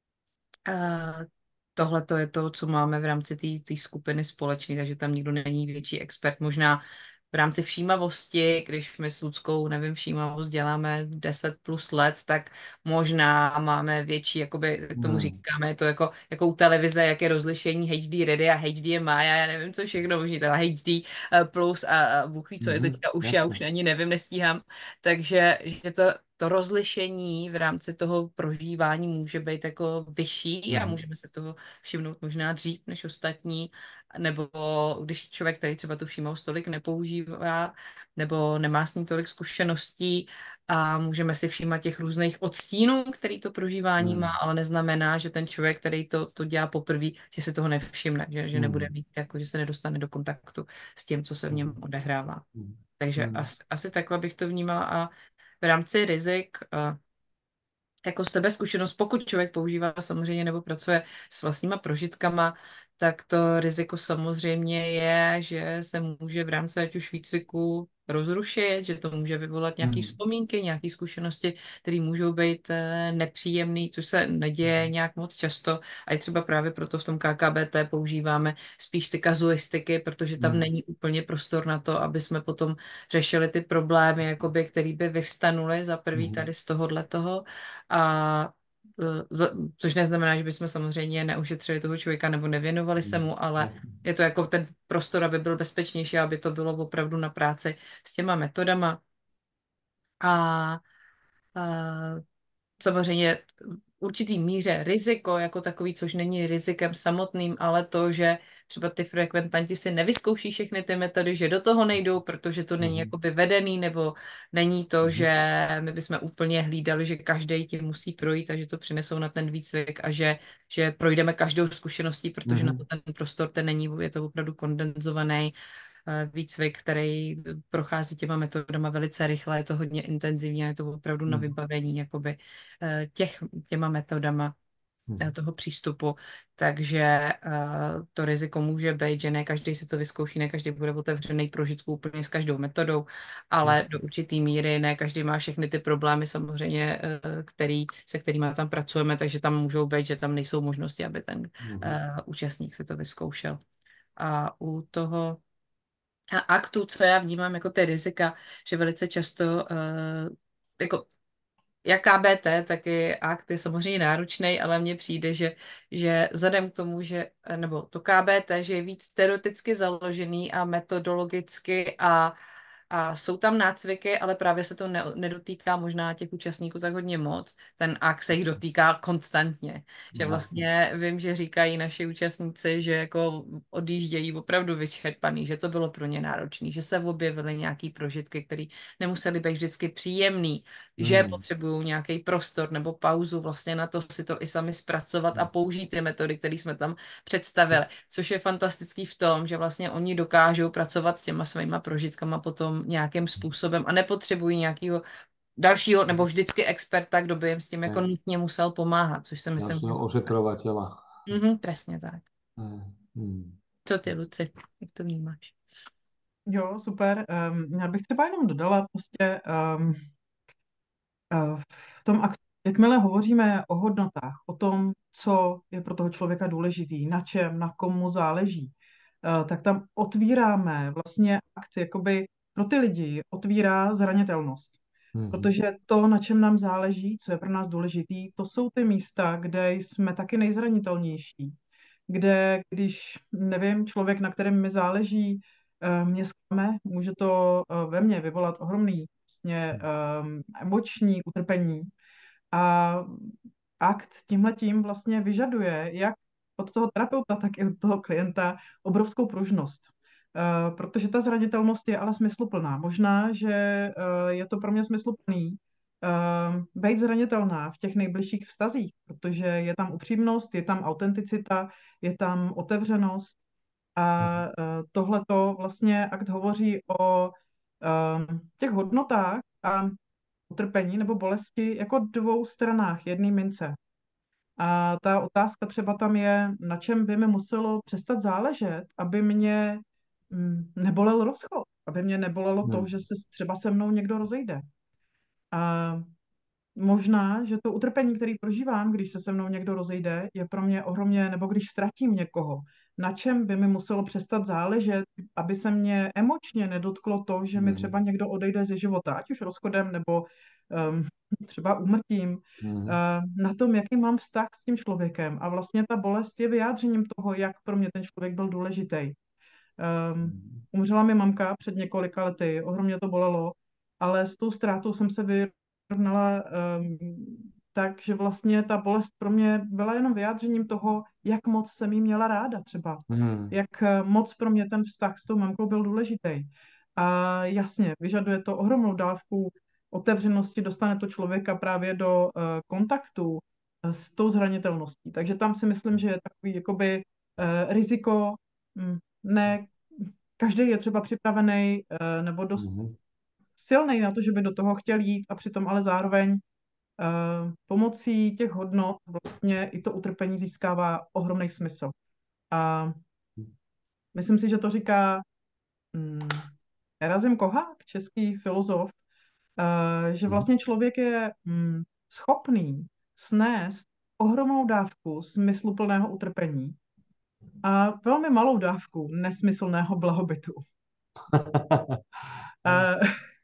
tohle to je to, co máme v rámci té skupiny společné, takže tam nikdo není větší expert. Možná v rámci všímavosti, když my s Ludskou, nevím, všímavost děláme deset plus let, tak možná máme větší, jakoby, jak tomu Mm. říkáme, je to jako, jako u televize, jak je rozlišení H D ready a H D M I a já nevím, co všechno možný, teda H D plus a, a Bůh ví, co je Mhm. teďka už, já už Jasne. ani nevím, nestíhám. Takže že to, to rozlišení v rámci toho prožívání může být jako vyšší a Mhm. můžeme se toho všimnout možná dřív než ostatní, nebo když člověk, který třeba tu všímavost tolik nepoužívá, nebo nemá s ní tolik zkušeností a můžeme si všímat těch různých odstínů, který to prožívání má, Mm. ale neznamená, že ten člověk, který to, to dělá poprvé, že si toho nevšimne, že, že nebude Mm. mít, jako, že se nedostane do kontaktu s tím, co se v něm odehrává. Mm. Takže Mm. asi, asi takhle bych to vnímala a v rámci rizik eh, jako sebezkušenost, pokud člověk používá samozřejmě nebo pracuje s vlastníma prožitkama, tak to riziko samozřejmě je, že se může v rámci ať už výcviku rozrušit, že to může vyvolat nějaké Mm. vzpomínky, nějaké zkušenosti, které můžou být eh, nepříjemné, což se neděje nějak moc často. A je třeba právě proto v tom K K B T používáme spíš ty kazuistiky, protože tam Mm. není úplně prostor na to, aby jsme potom řešili ty problémy, jakoby, které by vyvstanuly za prvý Mhm. tady z tohohle toho a eh, za- což neznamená, že bychom samozřejmě neušetřili toho člověka nebo nevěnovali se Mm. mu, ale Jasne. je to jako ten prostor, aby byl bezpečnější, aby to bylo opravdu na práci s těma metodama. A, a samozřejmě v určitý míře riziko jako takový, což není rizikem samotným, ale to, že třeba ty frekventanti si nevyzkouší všechny ty metody, že do toho nejdou, protože to není Mhm. jakoby vedený, nebo není to, Mhm. že my bychom úplně hlídali, že každý tím musí projít a že to přinesou na ten výcvik a že, že projdeme každou zkušeností, protože na to Mhm. ten prostor ten není, je to opravdu kondenzovaný eh, výcvik, který prochází těma metodama velice rychle, je to hodně intenzivní, je to opravdu na Mhm. vybavení jakoby eh, těch, těma metodama eh, Mhm. toho přístupu, takže eh, to riziko může být, že ne každý si to vyzkouší, ne každý bude otevřený prožitku úplně s každou metodou, ale Jasne. do určitý míry ne každý má všechny ty problémy samozřejmě, eh, který, se kterými tam pracujeme, takže tam můžou být, že tam nejsou možnosti, aby ten Mhm. eh, účastník si to vyzkoušel. A u toho a aktu, co já vnímám jako ty rizika, že velice často uh, jako jak K B T, tak i akt je samozřejmě náročný, ale mně přijde, že, že vzhledem k tomu, že, nebo to K B T, že je víc teoreticky založený a metodologicky a, a jsou tam nácviky, ale právě se to ne, nedotýká možná těch účastníků tak hodně moc. Ten akt se jich dotýká konstantně. Že Jasne. vlastně vím, že říkají naši účastníci, že jako odjíždějí opravdu vyčerpaný, že to bylo pro ně náročné, že se objevily nějaký prožitky, které nemusely být vždycky příjemný, že Mm. potřebují nějaký prostor nebo pauzu vlastně na to si to i sami zpracovat a použít ty metody, které jsme tam představili. Což je fantastický v tom, že vlastně oni dokážou pracovat s těma svýma prožitkama potom nějakým způsobem a nepotřebují nějakého dalšího nebo vždycky experta, kdo by jim s tím jako Hej. nutně musel pomáhat, což si myslím, že... Ďalšieho ošetrovateľa. Mhm, presně tak. Hej. Mm. Co ty, Luci, jak to vnímáš? Jo, super. Um, já bych třeba jenom dodala prostě um, uh, v tom aktu, jakmile hovoříme o hodnotách, o tom, co je pro toho člověka důležitý, na čem, na komu záleží, uh, tak tam otvíráme vlastně akt, jakoby pro ty lidi otvírá zranitelnost. Mhm. Protože to, na čem nám záleží, co je pro nás důležitý, to jsou ty místa, kde jsme taky nejzranitelnější. Kde, když, nevím, člověk, na kterém mi záleží, eh, mě zklame, může to eh, ve mně vyvolat ohromný vlastně um, emoční utrpení. A akt tímhletím vlastně vyžaduje jak od toho terapeuta, tak i od toho klienta obrovskou pružnost. Uh, protože ta zranitelnost je ale smysluplná. Možná, že uh, je to pro mě smysluplný uh, být zranitelná v těch nejbližších vztazích, protože je tam upřímnost, je tam autenticita, je tam otevřenost a uh, tohleto vlastně akt hovoří o um, těch hodnotách a utrpení nebo bolesti jako dvou stranách jedné mince. A ta otázka třeba tam je, na čem by mi muselo přestat záležet, aby mě mm, nebolel rozchod, aby mě nebolelo to, Mhm. že se třeba se mnou někdo rozejde. A možná, že to utrpení, který prožívám, když se se mnou někdo rozejde, je pro mě ohromně, nebo když ztratím někoho, na čem by mi muselo přestat záležet, aby se mě emočně nedotklo to, že mi třeba Mhm. někdo odejde ze života, ať už rozchodem nebo um, třeba úmrtím, Mhm. uh, na tom, jaký mám vztah s tím člověkem. A vlastně ta bolest je vyjádřením toho, jak pro mě ten člověk byl důležitý. Um, umřela mi mamka před několika lety, ohromně to bolelo, ale s tou ztrátou jsem se vyrovnala um, tak, že vlastně ta bolest pro mě byla jenom vyjádřením toho, jak moc jsem jí měla ráda třeba. Mhm. Jak eh, moc pro mě ten vztah s tou mamkou byl důležitý. A jasně, vyžaduje to ohromnou dávku otevřenosti, dostane to člověka právě do uh, kontaktu eh, s tou zranitelností. Takže tam si myslím, že je takový jakoby uh, riziko, mm, ne každý je třeba připravený uh, nebo dost Mhm. silný na to, že by do toho chtěl jít a přitom ale zároveň uh, pomocí těch hodnot vlastně i to utrpení získává ohromný smysl. A myslím si, že to říká mm, Erazim Kohák, český filozof, uh, že Mhm. vlastně člověk je mm, schopný snést ohromnou dávku smysluplného utrpení a velmi malou dávku nesmyslného blahobytu. Uh,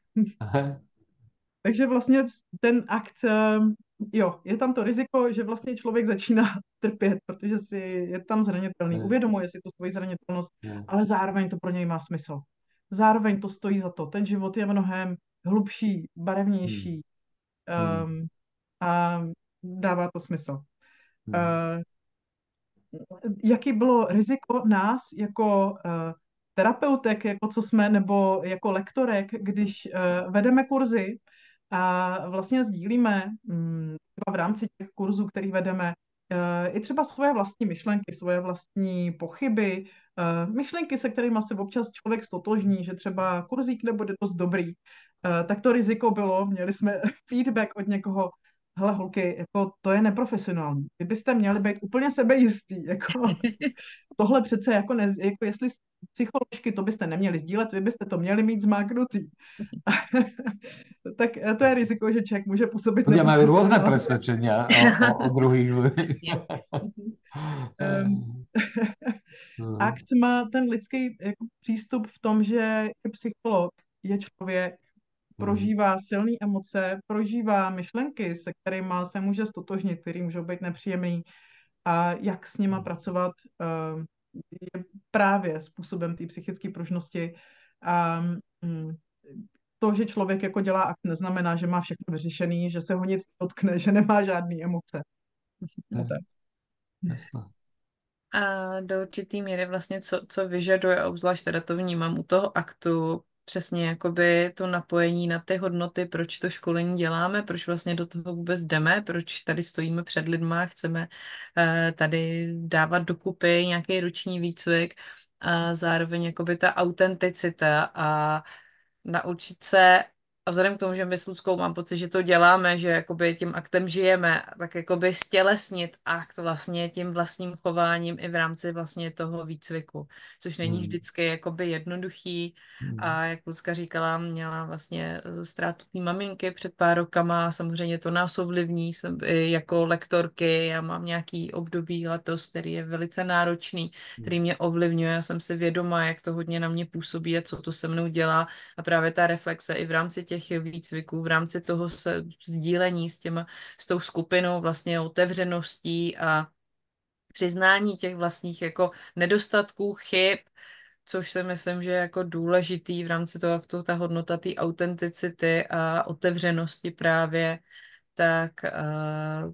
takže vlastně ten akt, eh, jo, je tam to riziko, že vlastně člověk začíná trpět, protože si je tam zranitelný, uvědomuje si tu svoji zranitelnost, ale zároveň to pro něj má smysl. Zároveň to stojí za to. Ten život je mnohem hlubší, barevnější um, a dává to smysl. Uh, jaký bylo riziko nás jako uh, terapeutek, jako co jsme, nebo jako lektorek, když uh, vedeme kurzy a vlastně sdílíme um, třeba v rámci těch kurzů, který vedeme, uh, i třeba svoje vlastní myšlenky, svoje vlastní pochyby, uh, myšlenky, se kterými se občas člověk stotožní, že třeba kurzík nebude dost dobrý, uh, tak to riziko bylo, měli jsme feedback od někoho, hele holky, jako to je neprofesionální. Vy byste měli být úplně sebejistý, jako tohle přece jako, ne, jako jestli psycholožky to byste neměli sdílet, vy byste to měli mít zmáknutý. Tak to je riziko, že člověk může působit Ľudia majú rôzne neprofesionálně. presvedčenia o, o, o druhých ľuďoch. Um, akt má ten lidský jako přístup v tom, že je psycholog, je člověk, prožívá silné emoce, prožívá myšlenky, se kterými se může stotožnit, které můžou být nepříjemné a jak s nima pracovat uh, je právě způsobem té psychické pružnosti. A um, to, že člověk jako dělá akt, neznamená, že má všechno vyřešený, že se ho nic dotkne, že nemá žádné emoce. No tak. Jasné. A do určitý míry vlastně, co, co vyžaduje, obzvlášť teda to vnímám u toho aktu, přesně jakoby to napojení na ty hodnoty, proč to školení děláme, proč vlastně do toho vůbec jdeme, proč tady stojíme před lidma, chceme uh, tady dávat dokupy nějaký ruční výcvik a zároveň jakoby ta autenticita a naučit se, a vzhledem k tomu, že my s Luckou mám pocit, že to děláme, že jakoby tím aktem žijeme, tak jakoby stělesnit akt vlastně tím vlastním chováním i v rámci vlastně toho výcviku, což není Hmm. vždycky jakoby jednoduchý. A jak Lucka říkala, měla vlastně ztrátu té maminky před pár rokama, samozřejmě to nás ovlivní, jsem i jako lektorky, já mám nějaký období letos, který je velice náročný, který mě ovlivňuje, já jsem si vědoma, jak to hodně na mě působí a co to se mnou dělá a právě ta reflexe i v rámci těch těch výcviků, v rámci toho se sdílení s těma, s tou skupinou vlastně otevřeností a přiznání těch vlastních jako nedostatků, chyb, což si myslím, že je jako důležitý v rámci toho, jak to ta hodnota té autenticity a otevřenosti právě, tak uh,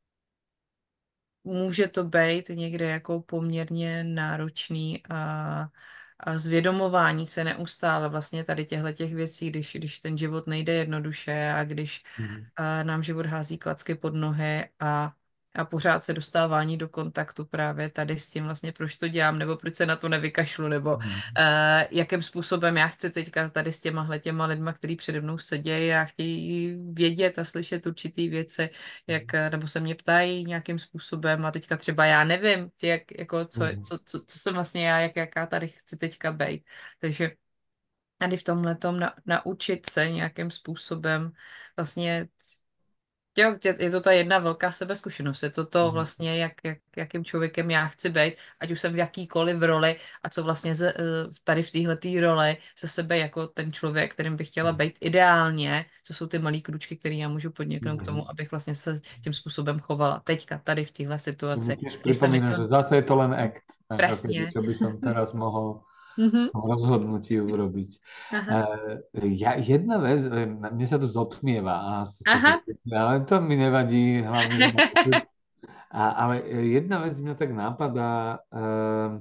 může to být někde jako poměrně náročný a, a zvědomování se neustále vlastně tady těchto těch věcí, když, když ten život nejde jednoduše a když Mhm. a nám život hází klacky pod nohy a a pořád se dostávání do kontaktu právě tady s tím vlastně, proč to dělám, nebo proč se na to nevykašlu, nebo uh, Mhm. jakým způsobem já chci teďka tady s těma těma lidma, který přede mnou sedějí a chtějí vědět a slyšet určitý věci, jak, nebo se mě ptají nějakým způsobem a teďka třeba já nevím, jak, jako co, Mhm. co, co, co jsem vlastně já, jak, jaká tady chci teďka být. Takže tady v tomhletom na, naučit se nějakým způsobem vlastně. Jo, je je to ta jedna velká sebezkušenost. Je to to Mhm. vlastně, jak, jak, jakým člověkem já chci být, ať už jsem v jakýkoliv roli a co vlastně z, eh, tady v téhleté roli ze sebe jako ten člověk, kterým bych chtěla být ideálně, co jsou ty malé kručky, které já můžu podniknout k tomu, Mhm. abych vlastně se tím způsobem chovala. Teďka, tady v téhle To mi situaci. tiež Když se mi pripomína, to že zase je to len act, ako keby, presně. čo by som teraz mohol Mhm. v tom rozhodnutí urobiť. Aha. Uh, ja, jedna vec, eh, mne sa to zotmieva, a ste si, Aha. ale to mi nevadí, hlavne, že ma počuť. A, ale eh, jedna vec mňa tak napadá, uh,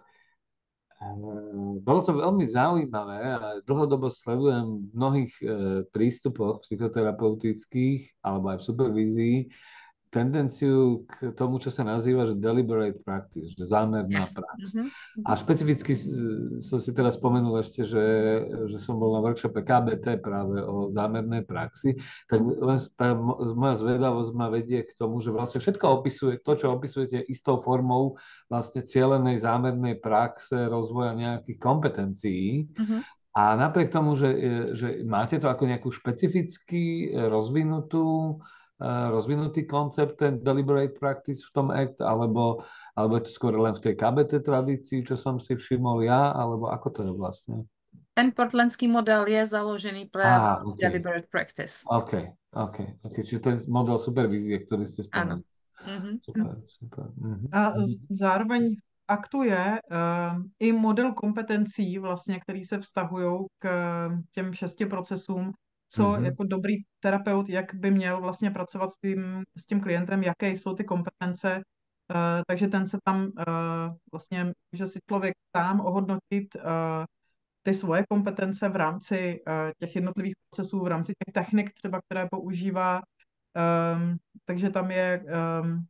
uh, bolo to veľmi zaujímavé a dlhodobo sledujem v mnohých uh, prístupoch psychoterapeutických alebo aj v supervízii tendenciu k tomu, čo sa nazýva, že deliberate practice, že zámerná Yes. prax. Mhm. A špecificky som si teraz spomenul ešte, že, že som bol na workshope ká bé té práve o zámernej praxi, tak len tá moja zvedavosť ma vedie k tomu, že vlastne všetko opisuje, to, čo opisujete istou formou vlastne cielenej zámernej praxe, rozvoja nejakých kompetencií. Mhm. A napriek tomu, že, že máte to ako nejakú špecificky rozvinutú rozvinutý koncept, ten deliberate practice v tom act, alebo, alebo je to skôr len v tej ká bé té tradícii, čo som si všimol ja, alebo ako to je vlastne? Ten portlandský model je založený právě Á, na OK, deliberate practice. OK, OK, OK. Čiže to je model supervízie, ktorý ste Ano. spomenuli. Mhm. Super, super. Mhm. A z- zároveň v aktu je uh, i model kompetencí, vlastně, který se vztahují k těm šesti procesům, co Mhm. jako dobrý terapeut, jak by měl vlastně pracovat s tím, s tím klientem, jaké jsou ty kompetence. Uh, takže ten se tam uh, vlastně, že si člověk sám ohodnotit uh, ty svoje kompetence v rámci uh, těch jednotlivých procesů, v rámci těch technik třeba, které používá. Um, takže tam je um,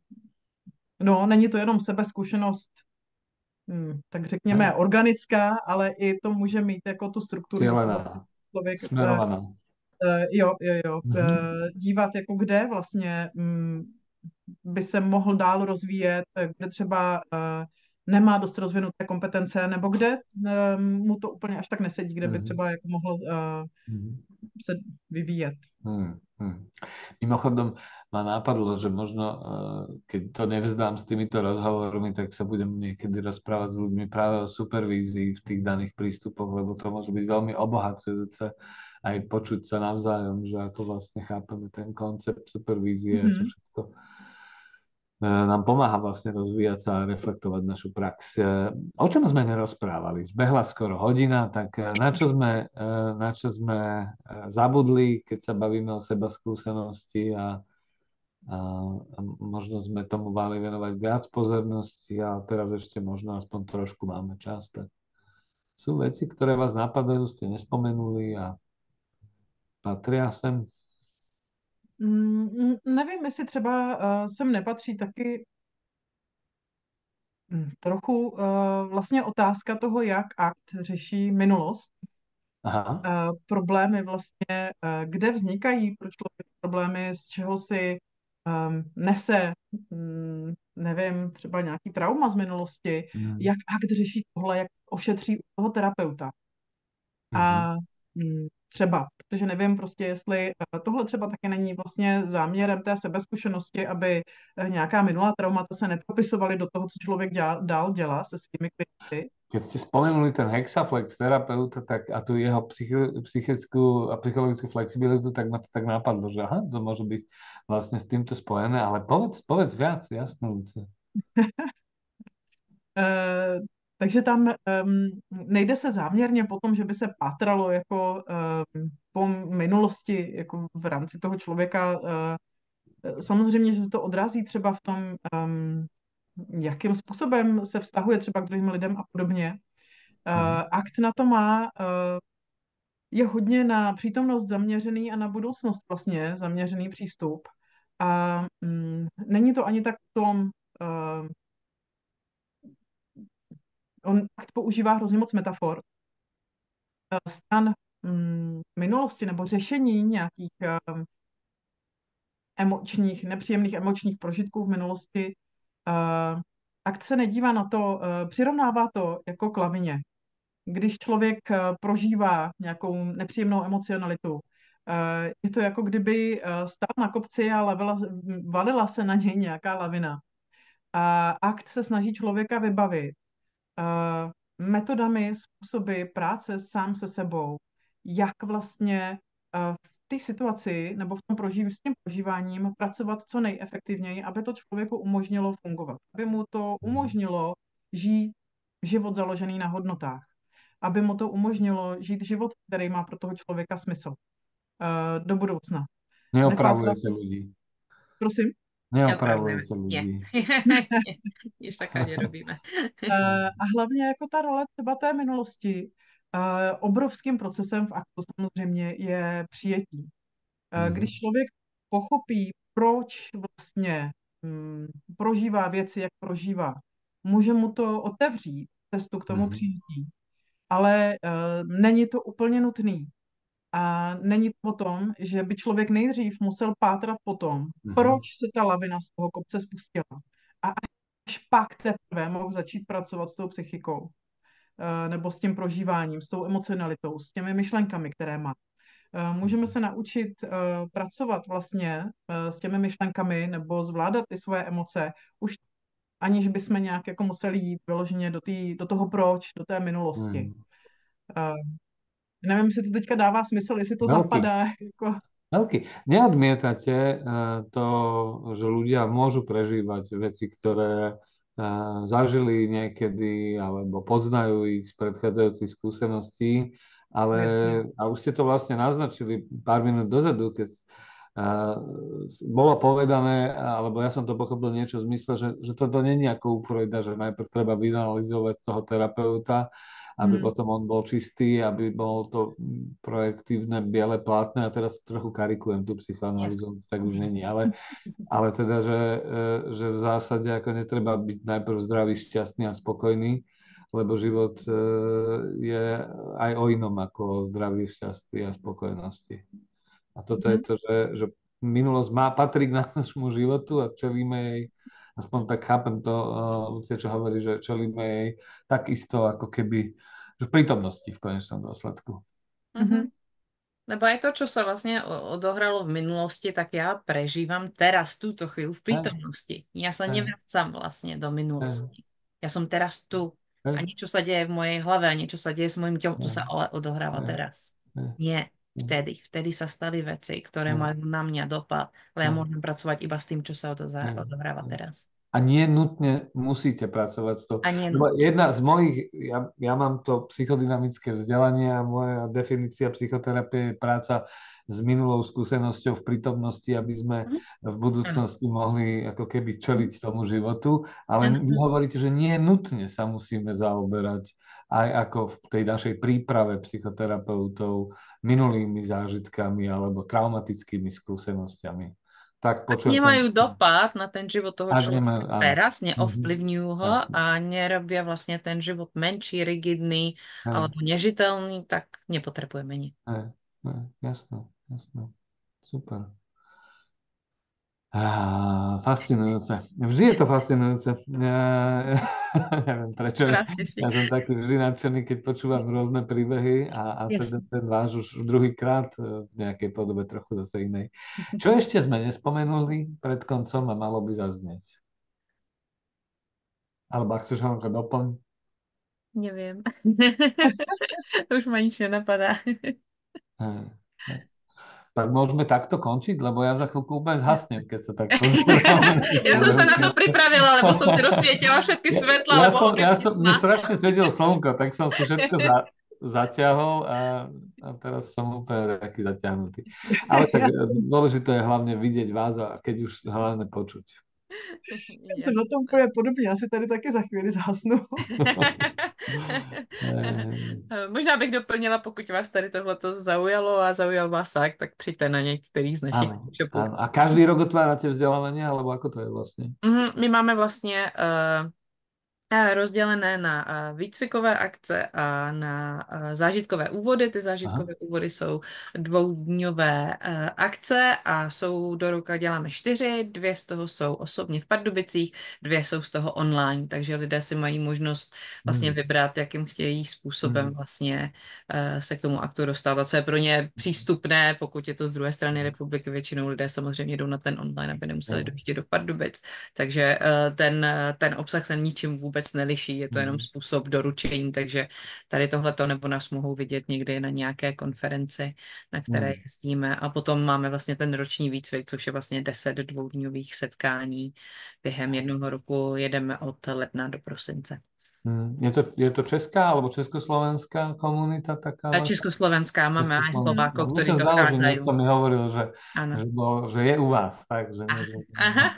No, není to jenom sebezkušenost, hm, tak řekněme, Hej. organická, ale i to může mít jako tu strukturu, že se vlastně Cielená, člověk, eh, smerovaná. eh, jo, jo, jo, Mhm. eh, dívat, jako kde vlastně hm, by se mohl dál rozvíjet, eh, kde třeba eh, nemá dost rozvinuté kompetence, nebo kde eh, mu to úplně až tak nesedí, kde by Mhm. třeba jako mohl eh, Mhm. se vyvíjet. Hmm, hmm. Mimochodom ma napadlo, že možno, eh, keď to nevzdám s týmito rozhovormi, tak sa budem niekedy rozprávať s ľuďmi práve o supervízii v tých daných prístupoch, lebo to môže byť veľmi obohacujúce aj počuť sa navzájom, že ako vlastne chápeme ten koncept supervízie a čo Mhm. všetko eh, nám pomáha vlastne rozvíjať sa a reflektovať našu prax. Eh, O čom sme nerozprávali? Zbehla skoro hodina, tak eh, na čo sme, eh, na čo sme eh, zabudli, keď sa bavíme o seba skúsenosti a, a, a možno sme tomu mali venovať viac pozornosti a teraz ešte možno aspoň trošku máme čas. Tak sú veci, ktoré vás napadajú, ste nespomenuli a patria sem? Mm, mm, nevím, jestli třeba uh, sem nepatří taky hm, trochu uh, vlastně otázka toho, jak akt řeší minulost. Aha. Uh, problémy vlastně, uh, kde vznikají pro člověka problémy, z čeho si um, nese, mm, nevím, třeba nějaký trauma z minulosti, Mm. jak akt řeší tohle, jak ošetří u toho terapeuta. Mhm. A mm, třeba, protože nevím prostě, jestli eh, tohle třeba taky není vlastně záměrem té sebezkušenosti, aby eh, nějaká minulá traumata se nepropisovaly do toho, co člověk dělá, dál dělá se svými klienty. Keď ste spomenuli ten Hexaflex terapeuta tak, a tu jeho psychi- psychickú a psychologickú flexibilitu, tak ma to tak napadlo, že aha, to môže byť vlastne s týmto spojené, ale povedz, povedz viac, jasné, Lucie. Eh, takže tam um, nejde se záměrně po tom, že by se pátralo jako um, po minulosti jako v rámci toho člověka. Uh, samozřejmě, že se to odrazí třeba v tom, um, jakým způsobem se vztahuje třeba k druhým lidem a podobně. Uh, akt na to má, uh, je hodně na přítomnost zaměřený a na budoucnost vlastně zaměřený přístup. A um, není to ani tak v tom, uh, on akt používá hrozně moc metafor, stran mm, minulosti nebo řešení nějakých um, emočních, nepříjemných emočních prožitků v minulosti. Uh, akt se nedívá na to, uh, přirovnává to jako k lavině. Když člověk uh, prožívá nějakou nepříjemnou emocionalitu, uh, je to jako kdyby uh, stál na kopci a lavila, valila se na něj nějaká lavina. A akt se snaží člověka vybavit uh, metodami, způsoby práce sám se sebou, jak vlastně uh, v té situaci nebo v tom proživ, s tím prožíváním pracovat co nejefektivněji, aby to člověku umožnilo fungovat, aby mu to umožnilo žít život založený na hodnotách, aby mu to umožnilo žít život, který má pro toho člověka smysl uh, do budoucna. Neopravujete ľudí. Prosím? Neopravujete Nie. ľudí. Již tak ani robíme. Uh, a hlavně jako ta role třeba té minulosti, uh, obrovským procesem v aktu samozřejmě je přijetí. Uh, když člověk pochopí, proč vlastně um, prožívá věci, jak prožívá, může mu to otevřít cestu k tomu přijetí. Ale uh, není to úplně nutný. A není to o tom, že by člověk nejdřív musel pátrat po tom, proč se ta lavina z toho kopce spustila. A až pak teprve mohl začít pracovat s tou psychikou, eh, nebo s tím prožíváním, s tou emocionalitou, s těmi myšlenkami, které má. Eh, Můžeme se naučit eh, pracovat vlastně eh, s těmi myšlenkami nebo zvládat ty svoje emoce, už aniž bychom nějak jako museli jít vyloženě do, tý, do toho proč, do té minulosti. Hmm. Uh, nevím, jestli to teďka dává smysl, jestli to Veľký. zapadá. Jako... Veľký. Neodmietate to, že ľudia môžu prežívať veci, ktoré zažili niekedy alebo poznajú ich z predchádzajúcich skúseností, ale a už ste to vlastne naznačili pár minút dozadu, keď bolo povedané, alebo ja som to pochopil niečo v zmysle, že, že toto není ako u Freuda, že najprv treba vyanalizovať toho terapeuta, aby hmm. potom on bol čistý, aby bol to projektívne biele plátne, a teraz trochu karikujem tú psychoanalýzu, yes. tak už není, ale, ale teda, že, že v zásade ako netreba byť najprv zdravý, šťastný a spokojný, lebo život je aj o inom ako zdraví, šťastí a spokojnosti. A toto hmm. je to, že, že minulosť má patrí k nášmu životu a čelíme jej, aspoň tak chápem to, uh, Lucia, čo hovorí, že čelíme jej takisto, ako keby že v prítomnosti v konečnom dôsledku. Mm-hmm. Lebo aj to, čo sa vlastne odohralo v minulosti, tak ja prežívam teraz túto chvíľu v prítomnosti. Ja sa nevracam vlastne do minulosti. Ja som teraz tu. A niečo sa deje v mojej hlave a niečo sa deje s mojím telom, to sa ale odohráva teraz. Nie. Vtedy. Vtedy sa stali veci, ktoré majú na mňa dopad, ale ja môžem pracovať iba s tým, čo sa odohráva teraz. A nie nutne musíte pracovať s tou. Jedna z mojich, ja, ja mám to psychodynamické vzdelanie a moja definícia psychoterapie je práca s minulou skúsenosťou v prítomnosti, aby sme v budúcnosti mohli ako keby čeliť tomu životu, ale vy hovoríte, že nie nutne sa musíme zaoberať aj ako v tej našej príprave psychoterapeutov minulými zážitkami alebo traumatickými skúsenosťami. Tak Ak nemajú ten... dopad na ten život toho človeka nemajú, teraz, neovplyvňujú ho jasne. A nerobia vlastne ten život menší, rigidný aj. Alebo nežiteľný, tak nepotrebujeme nič. Jasné, jasné. Super. Ah, fascinujúce. Vždy je to fascinujúce. Ja, neviem prečo. To nás těší. Ja som taký vždy nadšený, keď počúvam rôzne príbehy a, a ten, Jasně. ten váš už druhýkrát v nejakej podobe trochu zase inej. Čo ešte sme nespomenuli pred koncom a malo by zaznieť? Alebo ak chceš ho doplň? Nevím. Už ma nič nenapadá. Hej. Tak môžeme takto končiť, lebo ja za chvíľku úplne zhasnem, keď sa tak pozerám. Já jsem se na to připravila, lebo jsem si rozsvietila všetky svetla, Ja lebo som, ja opäť som, mne tma. strašne svietilo slnko, tak som si všetko za, zaťahol a, a teraz som úplne taký zaťahnutý. Ale tak Já jsem, dôležité je hlavne vidieť vás a keď už hlavne počuť. já jsem na tom úplně podobně, já si tady taky za chvíli zhasnu. Eh, Možná bych doplnila, pokud vás tady tohleto zaujalo a zaujal vás tak, tak přijďte na některý z našich Áno, workshopů. áno. A každý rok otvárate vzdelávanie, alebo ako to je vlastne? Mhm, My máme vlastně uh, eh, rozdělené na eh, výcvikové akce a na eh, zážitkové úvody. Ty Aha. zážitkové úvody jsou dvoudňové eh, akce a jsou do roka děláme čtyři, dvě z toho jsou osobně v Pardubicích, dvě jsou z toho online, takže lidé si mají možnost vlastně Hmm. vybrat, jakým chtějí způsobem Hmm. vlastně eh, se k tomu aktu dostávat, co je pro ně přístupné, pokud je to z druhé strany republiky. Většinou lidé samozřejmě jdou na ten online, aby nemuseli Hmm. dojíždět do Pardubic, takže eh, ten, ten obsah se ničím vůbec neliší, je to jenom Hmm. způsob doručení, takže tady tohleto nebo nás mohou vidět někdy na nějaké konferenci, na které Hmm. jezdíme, a potom máme vlastně ten roční výcvik, což je vlastně deset dvoudňových setkání během jednoho roku, jedeme od ledna do prosince. Hmm. Je to, je to česká alebo československá komunita taká A vaša? československá máme aj Československá. Slovákov, Mne ktorí sa zdalo, že dochádzajú. niekto mi hovoril, že, Áno. že, bol, že je u vás. Tak, že Aha. nie, že... Aha.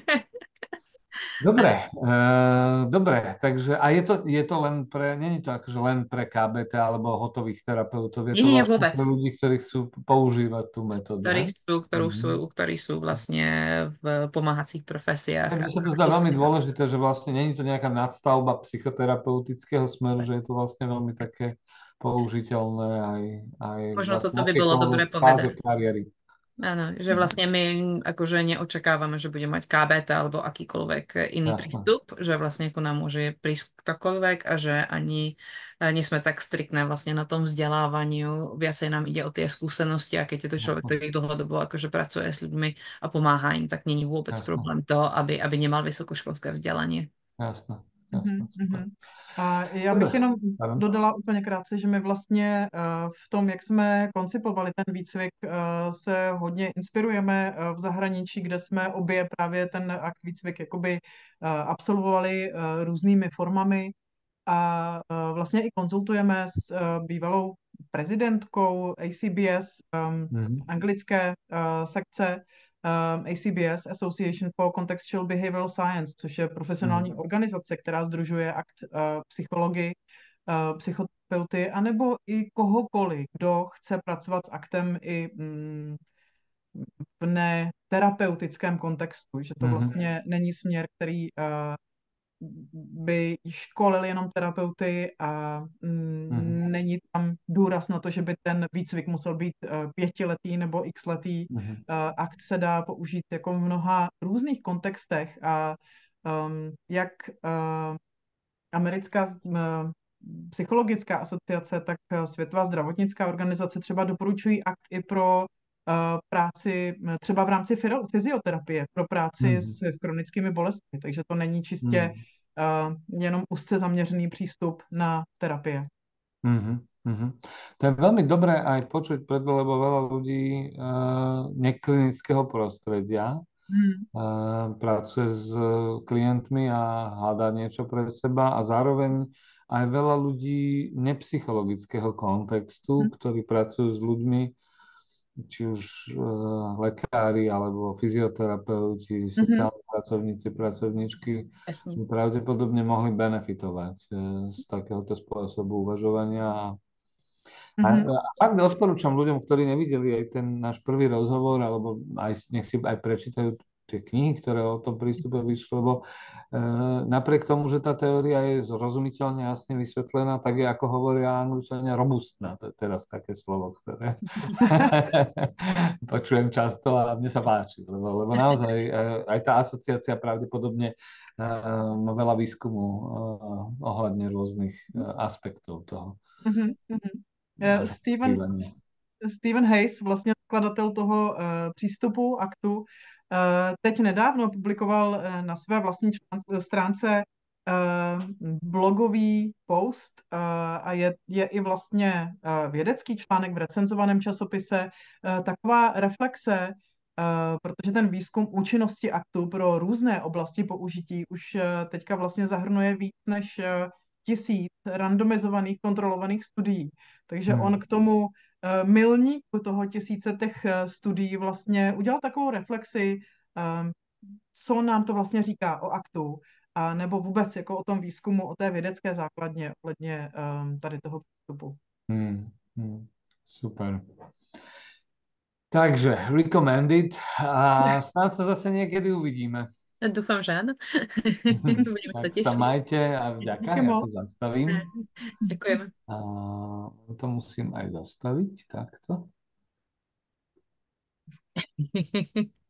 Dobre, uh, dobre, takže a je to, je to len pre, není to akože len pre ká bé té alebo hotových terapeutov, je Nie, to nie, vlastne vôbec. pre ľudí, ktorí chcú používať tú metódu, Ktorí ne? chcú, ktorú Mhm. sú, ktorí sú vlastne v pomáhacích profesiách. Tak mne sa to zdá veľmi dôležité, že vlastne není to nejaká nadstavba psychoterapeutického smeru, že je to vlastne veľmi také použiteľné aj, aj Možno vlastne toto by bolo dobre akékoľvek fáze povedať. kariéry. Áno, že vlastne my akože neočakávame, že bude mať ká bé té alebo akýkoľvek iný Jasné. prístup, že vlastne ako nám môže prísť ktokoľvek a že ani eh, nie sme tak striktné vlastne na tom vzdelávaniu. Viacej nám ide o tie skúsenosti, a keď je to človek, Jasné. ktorý dlhodobo akože pracuje s ľuďmi a pomáha im, tak není vôbec Jasné. problém to, aby, aby nemal vysokoškolské vzdelanie. Jasné, Mhm, jasné, super. mhm. A já Dobre. bych jenom Pardon. dodala úplně krátce, že my vlastně eh, v tom, jak jsme koncipovali ten výcvik, eh, se hodně inspirujeme eh, v zahraničí, kde jsme obě právě ten akt výcvik jakoby eh, absolvovali eh, různými formami a eh, vlastně i konzultujeme s eh, bývalou prezidentkou A C B S, um, Mhm. anglické uh, sekce um, A C B S, Association for Contextual Behavioral Science, což je profesionální Mhm. organizace, která sdružuje akt uh, psychologi, uh, psychoterapeuty, anebo i kohokoliv, kdo chce pracovat s aktem i mm, v neterapeutickém kontextu, že to Mhm. vlastně není směr, který uh, by školil jenom terapeuty a mm, Mhm. není tam důraz na to, že by ten výcvik musel být uh, pětiletý nebo xletý. Mhm. Uh, akt se dá použít jako v mnoha různých kontextech a um, jak uh, americká uh, psychologická asociace, tak uh, Světová zdravotnická organizace třeba doporučují akt i pro uh, práci, třeba v rámci fyro- fyzioterapie, pro práci Mhm. s chronickými bolestmi. Takže to není čistě Mhm. uh, jenom úzce zaměřený přístup na terapie. Mhm. Mhm. To je veľmi dobré aj počuť, preto, lebo veľa ľudí uh, neklinického prostredia Hmm. uh, pracuje s klientmi a hľadá niečo pre seba a zároveň aj veľa ľudí nepsychologického kontextu, Hmm. ktorí pracujú s ľuďmi, či už uh, lekári alebo fyzioterapeuti, sociálni pracovníci, pracovníčky Jasne. by pravdepodobne mohli benefitovať uh, z takéhoto spôsobu uvažovania. A, a, Mhm. a fakt odporúčam ľuďom, ktorí nevideli aj ten náš prvý rozhovor, alebo aj, nech si aj prečítajú tie knihy, ktoré o tom prístupe vyšli, lebo e, napriek tomu, že tá teória je zrozumiteľne jasne vysvetlená, tak je, ako hovoria Angličania, robustná. To je teraz také slovo, ktoré počujem často a mne sa páči, lebo, lebo naozaj e, aj tá asociácia pravdepodobne e, má veľa výskumu e, ohľadne rôznych e, aspektov toho. Mhm, mhm. Eh, Stephen, Bývania. Stephen Hayes, vlastně zakladatel toho eh, přístupu aktu, eh, teď nedávno publikoval eh, na své vlastní člán- stránce eh, blogový post eh, a je, je i vlastně eh, vědecký článek v recenzovaném časopise, eh, taková reflexe, eh, protože ten výzkum účinnosti aktu pro různé oblasti použití už eh, teďka vlastně zahrnuje víc než eh, tisíc randomizovaných kontrolovaných studií. Takže Hmm. on k tomu eh, milníku toho tisíce těch eh, studií vlastně udělal takovou reflexi, eh, co nám to vlastně říká o aktu, a nebo vůbec jako o tom výzkumu, o té vědecké základně ohledně eh, tady toho přístupu. Hmm. Hmm. Super. Takže recommended a snad sa zase niekedy uvidíme. Doufám, že ano. Budeme se Tak sa těšit. majte a vďaka, Díky ja to moc. zastavím. Děkujeme. A to musím aj zastaviť takto.